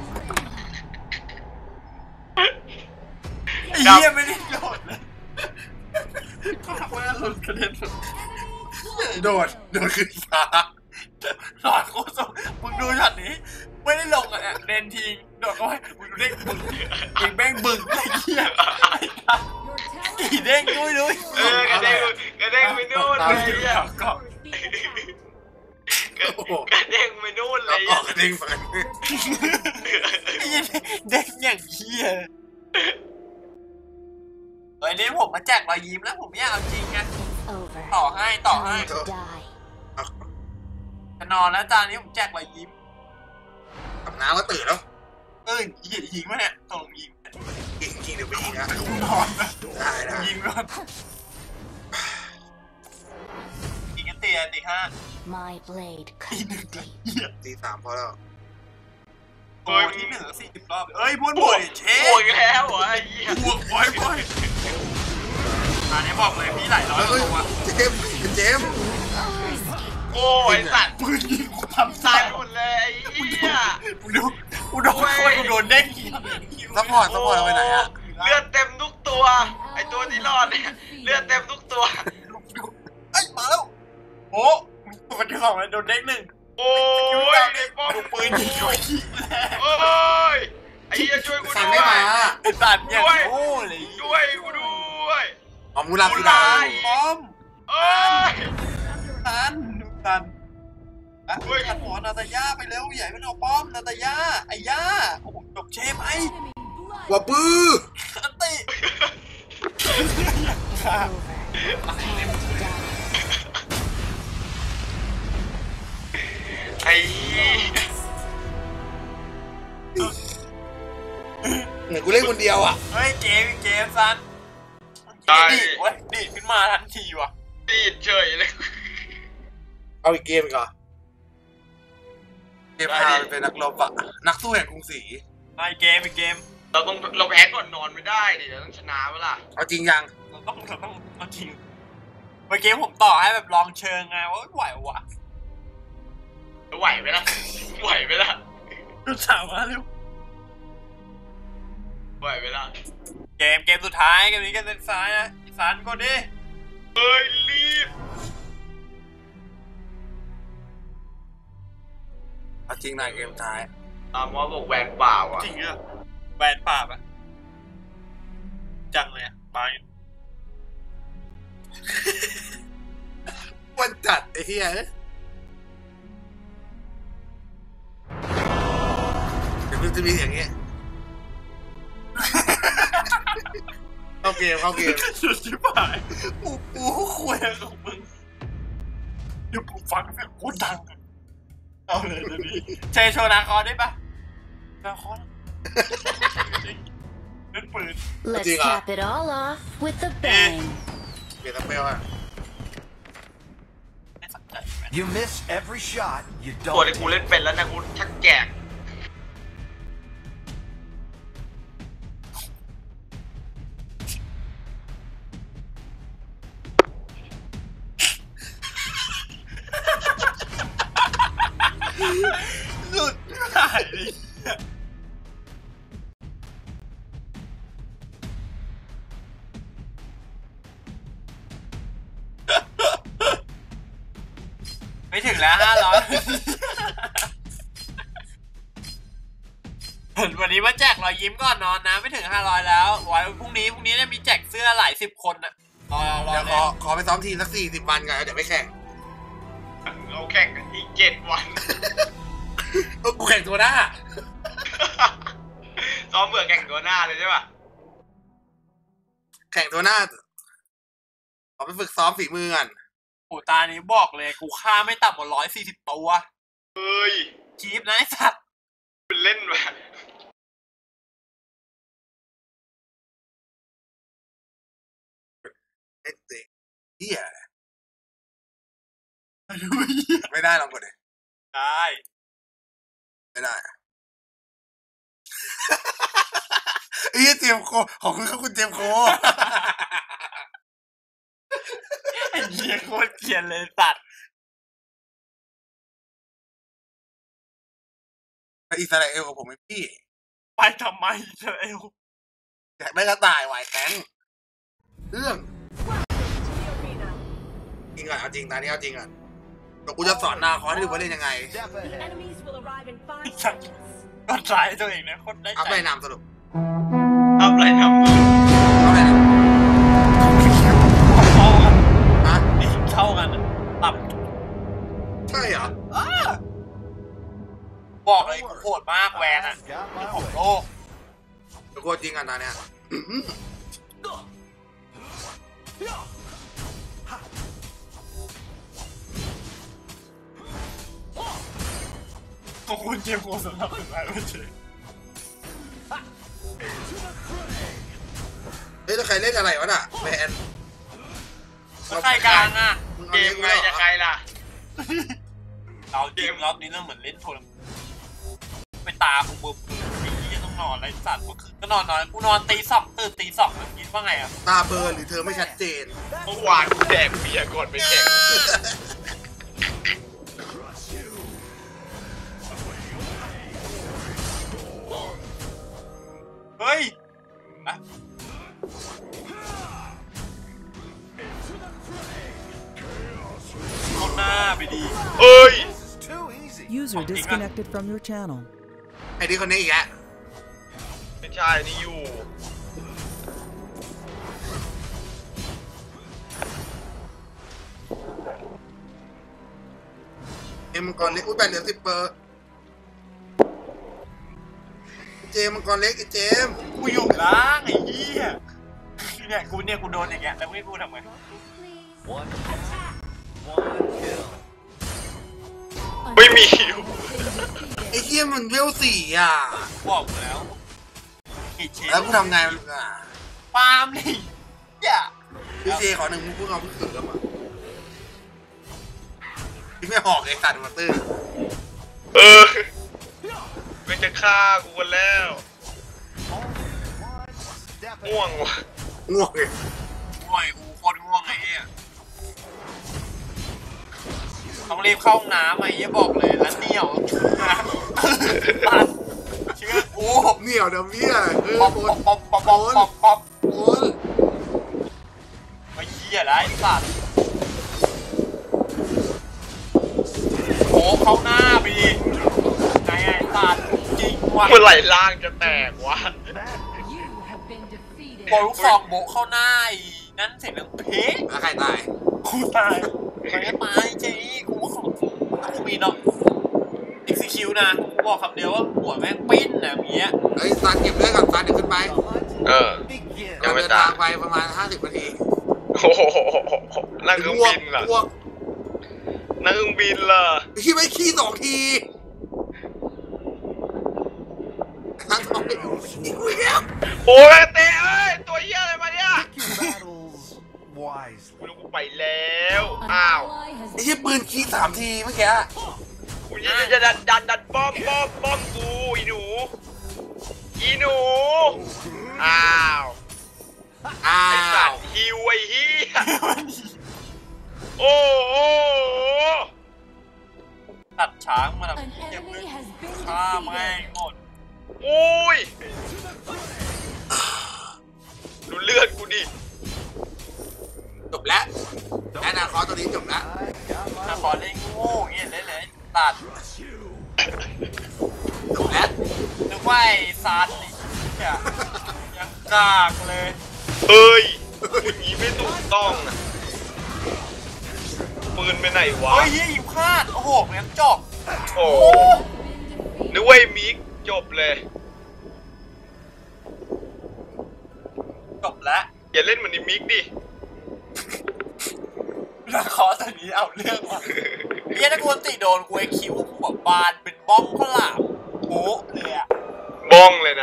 ไอ้เหี้ยไม่ได้โดดเลยก็ทำว่าหลุดกระเด็นโดดโดดขึ้นฟ้าหลอดโคตรมึงดูช็อตนี้ไม่ได้ลงอ่ะเด่นทีโดดเข้าไปมึงเด้งบึ้งเองแม่งบึ้งไอ้เหี้ยอีเด้งด้วยด้วยเออกระเด้งกระเด้งไปนู่นเลยอ่ะกระเด้งไปนู่นเลยกระเด้งไปเด้งอย่างเหี้ยเฮ้ยนี่ผมมาแจกรอยยิ้มแล้วผมไม่เอาจริงไงต่อให้ต่อให้จะนอนแล้วจานนี้ผมแจกรอยยิ้มกับน้ำก็ตื่นแล้วเอ้ยยิงยิงวะเนี่ยตรงยิงยิงยิงเดี๋ยวไปยิงนะนอนได้ยิงก่อนยิงกันเตียตีห้า My blade ตีหนึ่งตีสามพอแล้วโอ้ยที่หนึ่งสี่สิบรอบเอ้ยบวนบวยเชฟบวยแล้วเหรอไอ้เหี้ยบวกบวยบวยอันนี้บอกเลยพี่หลายร้อยตัวเจมเจมโอ้ยสัตว์ปืนยิงกูทำตายหมดเลยไอ้เหี้ยกูดูกูโดนกูโดนเด้งซัพพอร์ตซัพพอร์ตไปไหนอะเลือดเต็มทุกตัวไอ้ตัวที่รอดเนี่ยเลือดเต็มทุกตัวไอ้มาแล้วโอ้มันจะสองเลยโดนเด้งหนึ่งโอ้ยไอ้ป้อมปืนยิงช่วยโอ้ยไอ้เหี้ยช่วยกูด้วยไม่มาไอ้ตัดเนี่ยโอ้ยช่วยกูด้วยอ๋อมูลามูลาป้อมโอ้ยตันตันอ่ะเฮ้ยหัวนาตาย่าไปเร็วใหญ่ไม่เอาป้อมนาตาย่าไอ้ย่าโอ้โหจบเชฟไอ้ว่าปื้ออันติไอ้เหมือนกูเล่นคนเดียวอ่ะเฮ้ยเกมเกมซันดีดวะดีดขึ้นมาทันทีวะดีดเฉยเลยเอาอีกเกมอีกเหรอเกมพาเป็นนักรบอะนักสู้แห่งกรุงศรีไอเกมไอเกมเราต้องเราแพ้ก่อนนอนไม่ได้ดิเราต้องชนะเวล่ะเอาจริงยังเราต้องเราต้องเอาจริงเมื่อกี้ผมต่อให้แบบลองเชิงไงว่าไหววะไหวไหมล่ะไหวไหมล่ะดูสาวมาเร็วไหวไหมล่ะเกมเกมสุดท้ายเกมนี้กันเส้นซ้ายนะอีสานก่อนดิเฮ้ยรีบเอาจริงหน่อยเกมท้ายตามว่าบอกแหวนเปล่าอ่ะจริงอ่ะแหวนเปล่าอ่ะจังเลยอ่ะไปวันจัดไอ้เหี้ยเดี๋ยวมันจะมีอย่างเงี้ยเข้าเกมเข้าเกมสุดชิบหายกูกูคุยกับมึงเดี๋ยวกูฟังแบบกูดังเอาเลยเดี๋ยวนี้เชยโชว์นาคอได้ปะนาคอเล่นปืน Let's cap it all off with a bang เลี่ยนสเปลอะ You miss every shot. You ตัว don't. ที่กูเล่นเป็นแล้วนะกูชักแจกหลุดหายดิไม่ถึงแล้วห้าร้อยวันนี้มาแจกรอยยิ้มก่อนนอนนะไม่ถึงห้าร้อยแล้ววันพรุ่งนี้พรุ่งนี้เนี่ยมีแจกเสื้อหลายสิบคนอะรอรอเดี๋ยวขอขอไปซ้อมทีสักสี่สิบวันกันเดี๋ยวไปแข่งเราแข่งกันอีกเจ็ดวันกูแข่งตัวหน้าซ้อมเบื่อแข่งตัวหน้าเลยใช่ป่ะแข่งตัวหน้าขอไปฝึกซ้อมฝีมือกันโอ้ตานี้บอกเลยกูฆ่าไม่ต่ำกว่าร้อยสี่สิบตัวเฮ้ยคีบนะไอ้สัตว์เป็นเล่นแบบเอ๊ะเหี้ยไม่ได้ลองกดเลยได้ไม่ได้ไอ้เจมโคของคุณคุณเจมโคไอ้เหี้ยโคตรเกลียดเลยสัตว์ไปอิสราเอลกับผมไหมพี่ไปทำไมอิสราเอลอยากได้กระต่ายไหวแข็งเรื่องจริงอ่ะเอาจริงตอนนี้เอาจริงอ่ะเดี๋ยวกูจะสอนนาคอให้ดูว่าเล่นยังไงก็ใจตัวเองนะคนได้ใจอัพไรนามสรุปอัพไรนามอัพไรนามเข้ากันฮะเข้ากันตับใช่เหรอบอกเลยกูโหดมากแวนอ่ะเป็นของโลกโคตรจริงอ่ะตอนเนี้ยขอบคุณเจมส์โคสำหรับเป็นไรไม่ใช่เฮ้ยแล้วใครเล่นอะไรวะน่ะแมนใครกลางอ่ะเกมไงจะใครล่ะเราเกมรอบนี้เรื่องเหมือนเล่นโทรไปตากูเบื่อไอ้ยี่ต้องนอนไรสัตว์เมื่อคืนก็นอนนอนกูนอนตีสองตื่นตีสองคิดว่าไงอ่ะตาเบอร์หรือเธอไม่ชัดเจนเมื่อวานกูแดกเบียร์ก่อนไปแข่งเฮ้ยเอาหน้าไปดีเอ้ย User disconnected from your channel ไอ้นี่คนนี้อีกแล้วไม่ใช่นี่อยู่เอ็มมังกรเล็กอุ้ยแปดเหลือสิบเปอร์เจมมังกรเล็กไอ้เจมกูอยู่ล่างไอ้เหี้ยเนี่ยกูเนี่ยกูโดนอย่างเงี้ยแล้วไม่พูดทำไงไม่มีไอ้เหี้ยมันเวลสี่อ่ะบอกแล้วแล้วกูทำไงมันอ่ะปาล์มนี่อย่าพี่เจขอหนึ่งมึงพูดเอาพี่เขือมาพี่ไม่หอกไอ้สัตว์มาตื้อเออไม่จะฆ่ากูกันแล้วง่วงว่ะง่วงเลยง่วงกูโคตรง่วงไอ้เหี้ยต้องรีบเข้าห้องน้ำไอ้เหี้ยบอกเลยแล้วเหนียวเชื่อกูเหนียวเดี๋ยวพี่อ่ะเออป๊อปป๊อปป๊อปป๊อปป๊อปป๊อปโอ้ยไอ้เหี้ยไรสัตว์โอ้เข้าหน้าไปดิไงไอ้สัตว์จริงว่ะเมื่อไหร่ล่างจะแตกวะบอลลูกซองโบเข้าหน้านั่นเสร็จแล้วเพ๊ะแล้วใครตายกูตายใครตายจีกูว่าของกูมีเนาะ execute นะกูบอกคำเดียวว่าหัวแม่งปิ้นนะเงี้ยเฮ้ยซันเก็บด้วยกับซันเดี๋ยวขึ้นไปเออยังไม่ตายไปประมาณห้าสิบนาทีโอ้โหนั่งเครื่องบินเหรอนั่งเครื่องบินเหรอขี้ไม่ขี้สองทีนั่งสองทีโอ้ยเตะเอ้ยตัวเหี้ยอะไรมาเนี่ยไปแล้วอ้าวไอ้ยี่ปืนขี้สามทีเมื่อกี้กูจะจะดันดันดันป้อมป้อมป้อมกูอีหนูอีหนูอ้าวอ้าไอ้สัตวว์ฮิวไอ้เหี้ยโอ้โหตัดช้างมาแบบเจ็บเลยฆ่าแม่งหมดโอ้ยดูเลือดกูดิจบแล้วแอนนาคอตัวนี้จบแล้วถ้าขอเล่นโง่เงี้ยเลยเลยตัดจบแล้วนึกว่าไอ้ซันนี่เนี่ยยังกากเลยเอ้ยอย่างนี้ไม่ถูกต้องนะปืนไปไหนวะเฮ้ยยิงพลาดโอ้โหงั้นจบโอ้นึกว่าไอ้มิกจบเลยจบแล้วอย่าเล่นเหมือนไอ้มิกดินาคอตัวนี้เอาเรื่องว่ะเฮียถ้ากูติโดนกูไอคิวกูแบบบานเป็นบ้องข้าวหลามโอ้เลยอะบ้องเลยนะ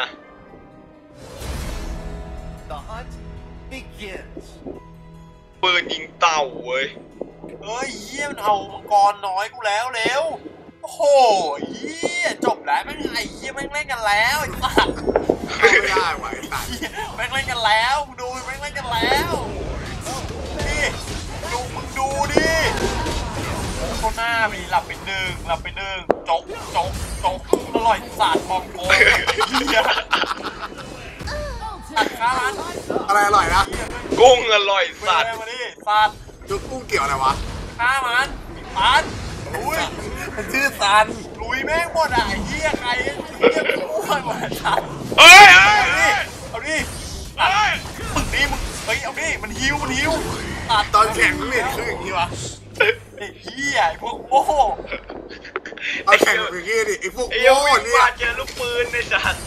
The hunt begins. ปืนยิงเต่าเว้ยเฮ้ยเฮียมันเอามังกรน้อยกูแล้วเร็วโอ้โหเฮียจบแล้วไม่ไอ้เฮียแม่งเล่นกันแล้วไอ้สัสไม่ได้ไหวตัดแม่งเล่นกันแล้วมึงดูแม่งเล่นกันแล้วนี่ดูมึงดูดิคนหน้าไปหลับไปหนึ่งหลับไปหนึ่งจกจกจกอร่อยสาดมองโกเฮียตัดข้าร้านอะไรอร่อยนะกุ้งอร่อยสัสัตตว์ว์มาดิสัตว์จุกกุ้งเกี่ยวอะไรวะข้ามันปันลุยมันชื่อซันลุยแม่งหมดอ่ะไอ้เหี้ยใครเหี้ยกูอ้วนหมดสัตว์เอ้ยเอ้ยเอาดิเอ้ยมึงนี่มึงเฮ้ยเอาดิมันหิวมันหิวตัดตอนแข่งมันไม่เห็นคืออย่างนี้วะไอ้เหี้ยไอ้พวกโอ้โหตอนแข่งเป็นอย่างนี้ดิไอ้พวกไอ้เหี้ยโง่วิ่งเนี่ยมาเจอลูกปืนในสัตว์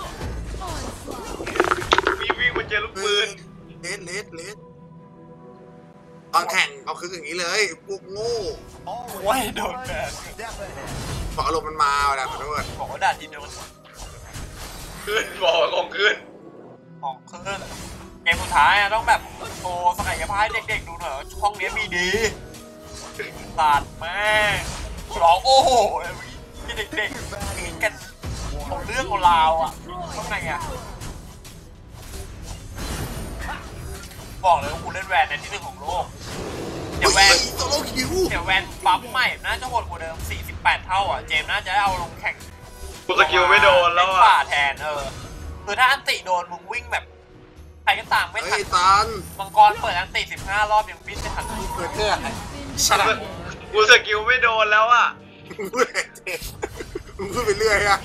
วิ่งวิ่งมาเจอลูกปืนเลสเลสเลสตอนแข่งเอาคืออย่างนี้เลยพวกโง่โอ้ยโดนแบน Step ahead. บอกอารมณ์มันมาเวลาขอโทษบอกว่าด่าทีโดนขึ้นบอกว่าของขึ้นของขึ้นเกมสุดท้ายอะต้องแบบโชว์ศักยภาพให้เด็กๆดูหน่อยว่าช่องนี้มีดีตัดแม่งร้องโอ้โหที่เด็กๆกินกันเอาเรื่องเอาราวอ่ะข้างในอ่ะบอกเลยว่ากูเล่นแวนในที่หนึ่งของโลกเดี๋ยวแวนโซโลคิวเดี๋ยวแวนปั๊มใหม่น่าจะโหดกว่าเดิมสี่สิบแปดเท่าอ่ะเจมน่าจะได้เอาลงแข่งกูสกิลไม่โดนแล้วเล่นอ่ะป่าแทนเออคือถ้าอันติโดนมึงวิ่งแบบใครก็ตามไม่ทัไอ้นซันมังกรเปิดอันติสิบห้ารอบยังบินไม่ทันเปิดเพื่ออะไรฉลาดกูสกิลไม่โดนแล้วอ่ะมึงพูดอะไรเจ๊มึงพูดไปเรื่อยอะ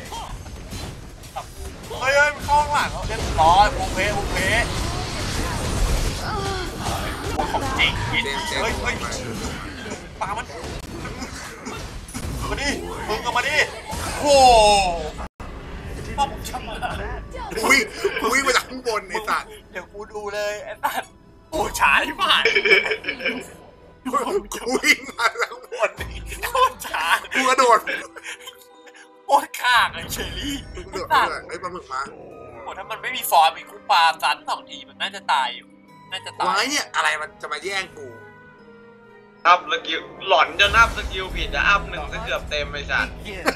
เฮ้ยเฮ้ยมันเข้าข้างหลังเรียบร้อยโอเคโอเคของจริงเฮ้ยเจ๊เจ๊เฮ้ยเฮ้ยปามันมาดิมึงก็มาดิโอ้โหป้อมช่างมาวิ่งวิ่งมาจากข้างบนไอ้สัตว์เดี๋ยวกูดูเลยไอ้สัตว์โอ้ช้าที่ผ่านวิ่งมาจากข้างบนโคตรช้ากูกระโดดโคตรข้างเลยเชอรี่กูกระโดดไอ้สัตเลว์ยไอ้ปลาหมึกมาโอ้ถ้ามันไม่มีฟอร์มมีคุปปาซันสองทีมันน่าจะตายอยู่น่าจะตาไว้ยเนี่ยอะไรมันจะมาแย่งกูอัพสกิลหลอนจนอัพสกิลผิดจะอัพหนึ่งก็เกือบเต็มไปสัตว์ Begins.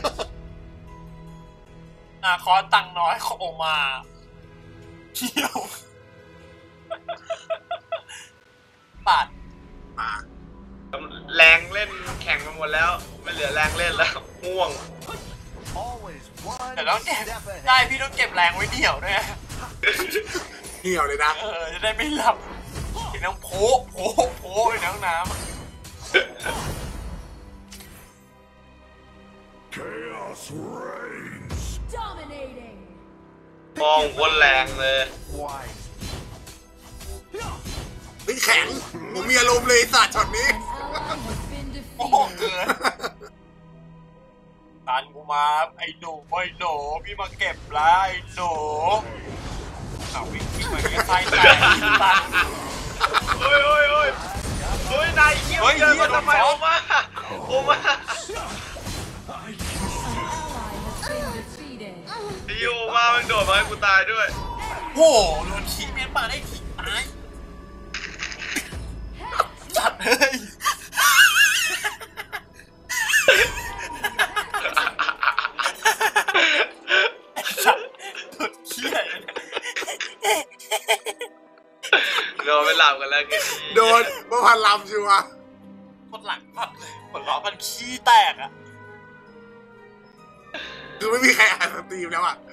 นาคอตังน้อยโอมาเที่ยวปาดมาแรงเล่นแข่งมาหมดแล้วไม่เหลือแรงเล่นแล้วง่วง Always one แต่ต้องเก็บ step ได้ ahead. พี่ต้องเก็บแรงไว้เดี่ยวด้วยเหี่ยวเลยนะเออจะได้ไม่หลับกินน้ำโผล่โผล่โผล่ในน้ำน้ำ Chaos reigns. Dominating. มองคนแรงเลย Wise. เฮ้ยแข็งผมมีอารมณ์เลยไอ้สัตว์ช็อตนี้ Ally has been โอ้โห defeated. เกินตันกูมาไอ้หนูไอ้หนูพี่มาเก็บแล้วไอ้หนูเอาวิ่งวิ่งมาเงี้ยไส้แตกตันเฮ้ยเฮ้ยเฮ้ยเฮ้ยนายเยี่ยมเฮ้ยเกินเหี้มาย ทำไมโดโอนฟ้องมาโอมา An ally has been defeated. ไอ้โอมามันโดดมาให้กูตายด้วยโอ้โหโดนขี่เมียนมาได้ขี่ตายจัดเลยจัดสุดเขี้ยโดนไม่หลับกันแล้วกันโดนเมื่อพันลำชัวร์คนหลังพัดเลยผลล้อมันขี้แตกอ่ะคือไม่มีใครอ่านสตรีมแล้วอ่ะ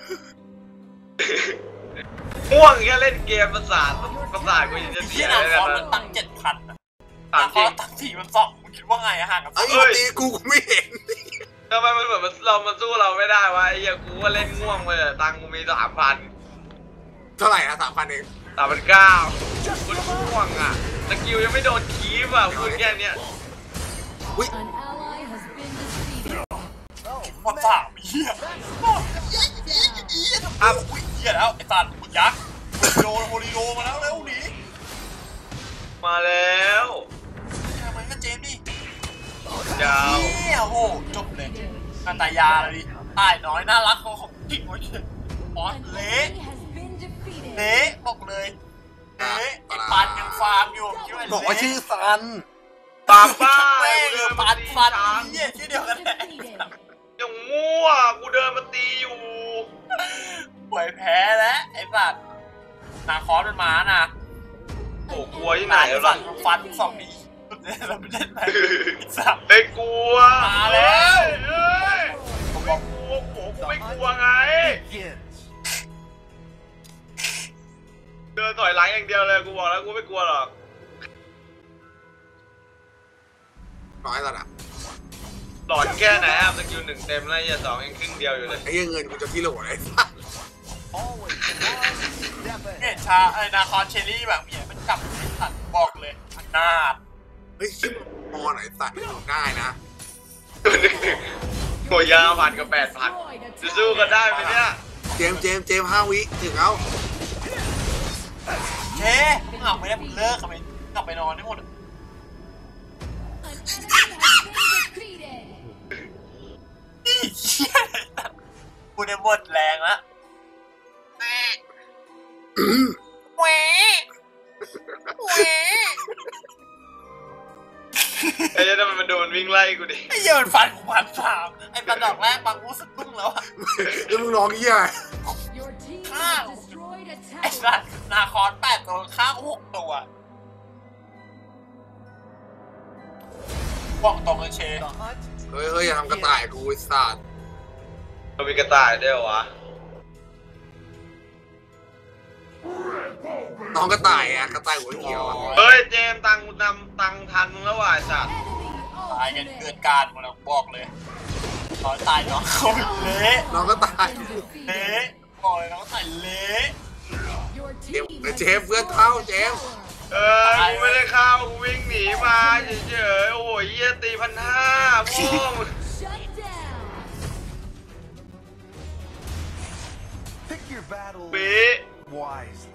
ม่วงแค่เล่นเกมประสาทประสาทกูยังจะเสีที่ยนาเลยคอนะมันตั้งเจ็ดพันอ่ะตานาคจริอง ตั้งสี่มันสองมึงคิดว่าไงอะห่างกับไอ้ตีกูกูไม่เห็นทำไมมันเหมือนมันเรามันสู้เราไม่ได้วะไอ้เหี้ยกูว่าเล่นง่วงไปเลยตังค์กูมีสามพันเท่าไหร่นะสามพันเองสามพันเก้ากูง่วงอ่ะสกิลยังไม่โดนคีบอ่ะพูดแค่เนี้ยอุ้ยพอสามเหี้ยอ้าวอุ้ยเหี้ยแล้วไอ้สัตว์มึงยักษ์โดนโฮลิโลมาแล้วเร็วหนีมาแล้วทำไมก็เจมดิยาวเนี่ยโอ้โหจบเลยนาตายาเลยดิตายน้อยน่ารักเขาของจริงเว้ยบอสเละเละบอกเลยเละไอ้ปันยังฟาร์มอยู่คิดว่าบอกว่าชื่อซันปามบ้าแม่งกูเอเดิอนมาปันตีฟันช้างเหี้ยชื่อเดียวกันแหละยังมั่วกูเดินมาตีอยู่ป่วยแพ้แล้วไอ้สัตว์นาคอสมันมานะโอ้กลัวที่ไหนแล้วสัล่ะตว์ฟันสองดีเราไม่ได้ไหนสัตว์ไอ้กลัวมาแล้วเฮ้ยกูไม่กลัวโอ้กูไม่กลัวไง Begins. เดินถอยหลังอย่างเดียวเลยกูบอกแล้วกูไม่กลัวหรอกน้อยแล้วนะหลอนแค่ไหนอ่ะสกิลหนึ่งเต็มแล้วอย่าสองยังครึ่งเดียวอยู่เลยไอ้เงินกูจะที่โหลไอ้สัส Always one step เนี่ย ahead. ชาไอ้นาคอนเชอรี่แบบเนี่ยมันกลับไอ้สัตว์บอกเลยมันนาดเฮ้ยชื่อมอไหนสัตว์ดูง่ายนะโหยาวพันกับแปดพันจะสู้กันได้ไหมเนี่ยเจมส์เจมส์เจมส์ห้าวิถึงเอาเจ๊มึงเอาไม่ได้มึงเลิกกลับไปกลับไปนอนให้หมดอีเหี้ยกูได้หมดแรงแล้วแหวะแหวะไอ้เจ้าทำไมมันโดนวิ่งไล่กูดิไอ้เหี้ยมันฟันกูพันสามไอ้ปันดอกแรกปังกูสะดุ้งแล้วอะแล้วมึงร้องเหี้ยอะไรข้าวไอ้สัตว์นาคอนแปดตัวข้าวหกตัวบอกตรงเลยเช The hunt เฮ้ยเฮ้ยอย่าทำกระต่ายกูไอ้สัสมันมีกระต่ายด้วยเหรอวะน้องกระต่ายอะกระต่ายหัวเขียวอะเฮ้ยเจมส์ตังค์กูนำตังค์ทันมึงแล้วว่ะไอ้สัตว์ตายกันเกิดการหมดแล้วบอกเลยตอนตายน้องเขาเละน้องกระต่ายเละบอกเลยน้องใส่เละเจมส์เจมส์เพื่อนเท่าเจมส์เออกูไม่ได้เข้ากูวิ่งหนีมาเฉยๆโอ้ยเหี้ยตีพันห้าพ่อมึง pick your battle ปี wisely.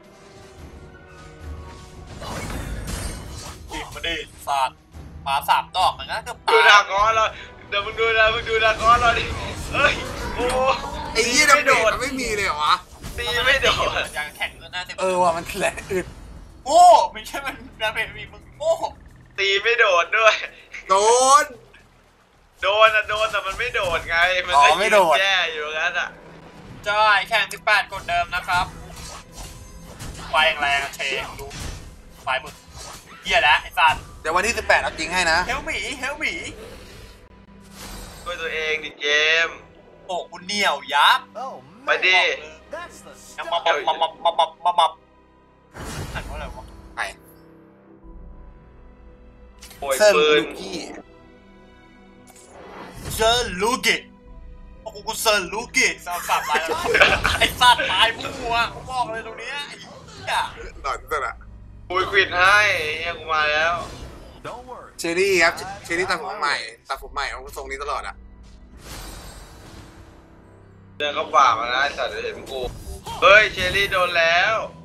จิบมาดิสาดมาสามดอกมันก็เกือบดูตายดากอนเราเดี๋ยวมึงดูนะมึงดูดากอนเราดิเฮ้ยโอ้ไอ้ยี่ดำเด็กมันไม่มีเลยเหรอวะตีไม่โดนยังแข่งก็น่าจะเออว่ะมันแหละอึดโอ้ไม่ใช่มันดาเมจมีมึงโอ้ตีไม่โดดด้วยโดนโดนอะโดนแต่มันไม่โดดไงมันก็ยืนแย่อยู่งั้นอะจอยแข่งสิบแปดกดเดิมนะครับไฟแรงเชงดูไฟมึงเหี้ยแล้วไอ้สัตว์เดี๋ยววันที่สิบแปดเอาจริงให้นะเฮลหมีเฮลหมีด้วยตัวเองดิเจมส์โอ้คุณเหนียวยับ Oh ไป man, ดิ that's the ยัง stuff. มาบับมาบับมาบับมาบับอ่านว่าอะไรวะไปโอยเซิร์ฟปืนลูกี้เซอร์ลูกิโอ้กูเซอร์ลูกิสาวสับอะไรไอ้สัตว์ตายมั่วบอกเลยตรงเนี้ยไอ้เหี้ยหลอนสุดอะปุยควิดให้เฮียกูมาแล้ว Don't worry. เชอรี่ครับเชอรี่ตัดผมใหม่ตัดผมใหม่เอาทรงนี้ตลอดอะเดินเข้าป่ามานะไอ้สัตว์เดี๋ยวเห็นกูเฮ้ยเชอรี่โดนแล้ว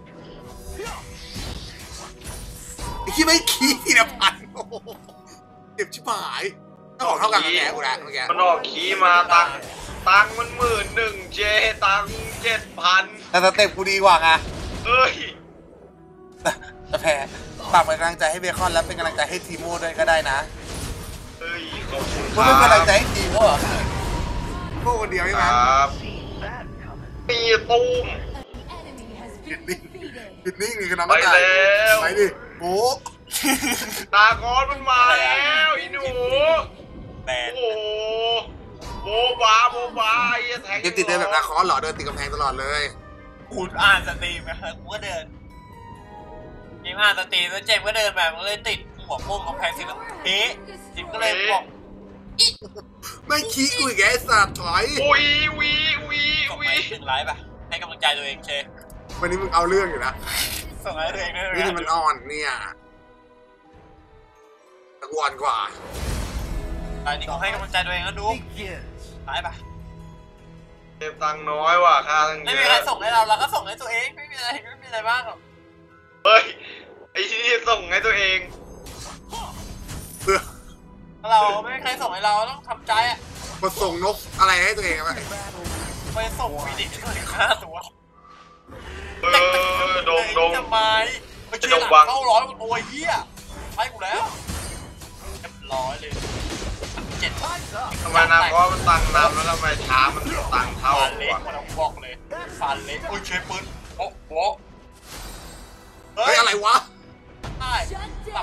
ไอ้ที่ไม่ขี้นะพันโอ้โหเจ็บชิบหายต้องออกเท่ากันกับแกกูแล้วเมื่อกี้มันออกขี้มาตังค์ตังค์มันหมื่นหนึ่งเจตังค์เจ็ดพันแต่สเต็ปกูดีกว่าไงเฮ้ยแต่แพ้ฝากเป็นกำลังใจให้เบคอนและเป็นกำลังใจให้ทีโม่ด้วยก็ได้นะเฮ้ยขอบคุณคก็รับเป็นกำลังใจให้ทีโม่เหรอโม่คนเดียวใช่ไหมครับมีตูมหยุดนิ่งหยุดนิ่งกันนะไปแล้วไปดิโอ้ตากอนมันมาแล้วอีหนูแบนโอ้โหโบบาโบบาไอ้แท็กเกมติดเดินแบบนาคอนเหรอเดินติดกำแพงตลอดเลยกูอ่านสตรีมนะครับกูก็เดินเจมอ่านสตรีมแล้วเจมก็เดินแบบมันเลยติดหัวพุ่งกับแพงซิมเฮ้จิมก็เลยบอกไม่ขี้กูอีกไอ้สัตว์ถอยวีวีวีส่งวีไปถึงไลฟ์ป่ะให้กำลังใจตัวเองเชวันนี้มึงเอาเรื่องอยู่นะส่งให้ตัวเองด้วยนี่มันอ่อนเนี่ยตะกวนกว่าตอนนี้ขอให้กำลังใจตัวเองนะดูไลฟ์ป่ะเก็บตังค์น้อยว่ะค่าตั้งเยไม่มีใครอะส่งให้เราเราก็ส่งให้ตัวเองไม่มีอะไรไม่มีอะไรบ้างหรอกเฮ้ยไอ้ที่นี่ส่งให้ตัวเองเพื่อถ้าเราไม่มีใครส่งให้เราต้องทำใจอ่ะมาส่งนกอะไรให้ตัวเองไปไปส่งฟินิกส์ให้ตัวเองห้าตัวเออโดงโดงทำไมไปเชียร์หลังเข้าร้อยกว่าตัวเฮียไปกูแล้วเรียบร้อยเลยเจ็ดทำไมนะเพราะมันตังค์นำแล้วทำไมช้ามันตังค์เท่าฟันเล็กวะมันบอกเลยฟันเล็กโอ้ยเชฟปืนโอ้โหเฮ้ยอะไรวะได้ตับ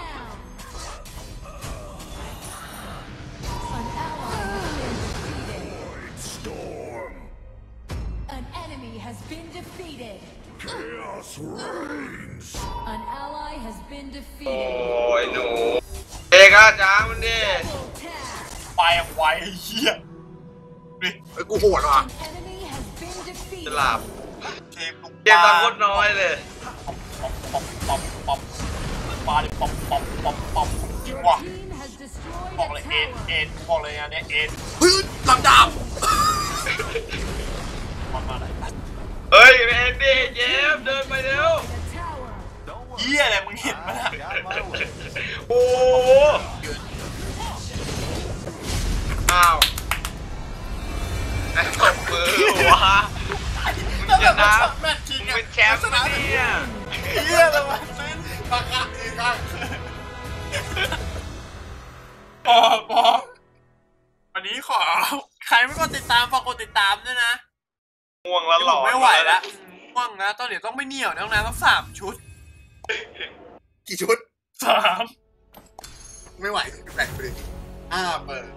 An enemy has been defeated. Chaos reigns. An ally has been โอ้ defeated. ยหนูเอกอาจ้ามันดิไปไวเฮียนี่ไอ้กูโหดว่ะ An enemy has been จะ defeated. หลับเกมลูกเกมตังค์โคตรน้อยเลยป๊อปป๊อปป๊อปป๊อปมาดิป๊อปป๊อปป๊อปป๊อปจริงว่ะ Team has destroyed บอกเลย a เอ็น tower. เอ็นบอกเลยอันเนี้ยเอ็นเฮ้ยลำดาบมันมาไหนเฮ้ยเอ็นดิเจมเดินไปเร็ว The tower. เฮียอะไรมึงเห็นมั้ยโอ้โหอ้าวไอ้ตบมือวะมึงชนะมึงเป็นแชมป์นะเนี่ยเฮียอะไรวะซื้อราคาเองอ่ะพอพอวันนี้ขอใครไม่กดติดตามฝากกดติดตามด้วยนะง่วงแล้วหลอนไม่ไหวแล้วง่วงนะตอนเดี๋ยวต้องไม่เหนียวต้องนะต้องสามชุดกี่ชุดสามไม่ไหวแบ่งไปดิอ้าเปิด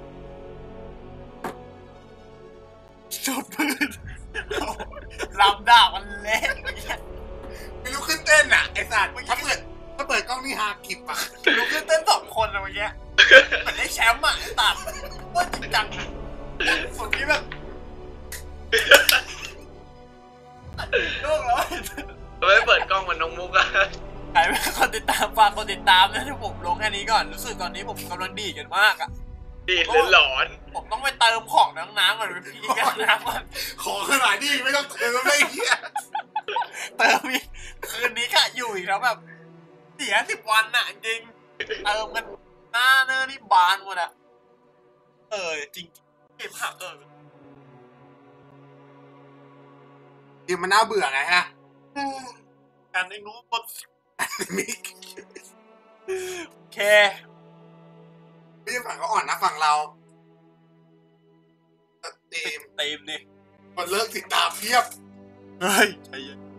จบปืนลำดาบมันเละไม่รู้ขึ้นเต้นอ่ะไอ้สัตว์ถ้าเปิดถ้าเปิดกล้องนี่ฮากิบอ่ะลุกขึ้นเต้นสองคนอะเมื่อกี้เหมือนได้แชมป์อ่ะตัดว่าจริงจังสุดที่แบบลูกแล้วทำไมไม่เปิดกล้องเหมือนน้องมุกอะใครไม่คนติดตามฝากคนติดตามนะที่ผมลงแค่นี้ก่อนรู้สึกตอนนี้ผมกำลังดีกันมากอ่ะดีดหรือหลอนผมต้องไปเติมของน้ำๆก่อนไปพีกันน้ำก่อนขอขนาดนี้ไม่ต้องเติมไม่เหี้ยเติมอีกคืนนี้ค่ะอยู่อีกแล้วแบบเสียสิบวันน่ะจริงเติมกันหน้าเนื้อนี่บานหมดอ่ะเออจริงเก็บหักเออเกมมันน่าเบื่อไงฮะการได้รู้หมดมิกโอเคไม่ใช่ฝั่งเขาอ่อนนะฝั่งเราทีมตีมดิมันเลิกติดตามเทียบเฮ้ยใจเย็น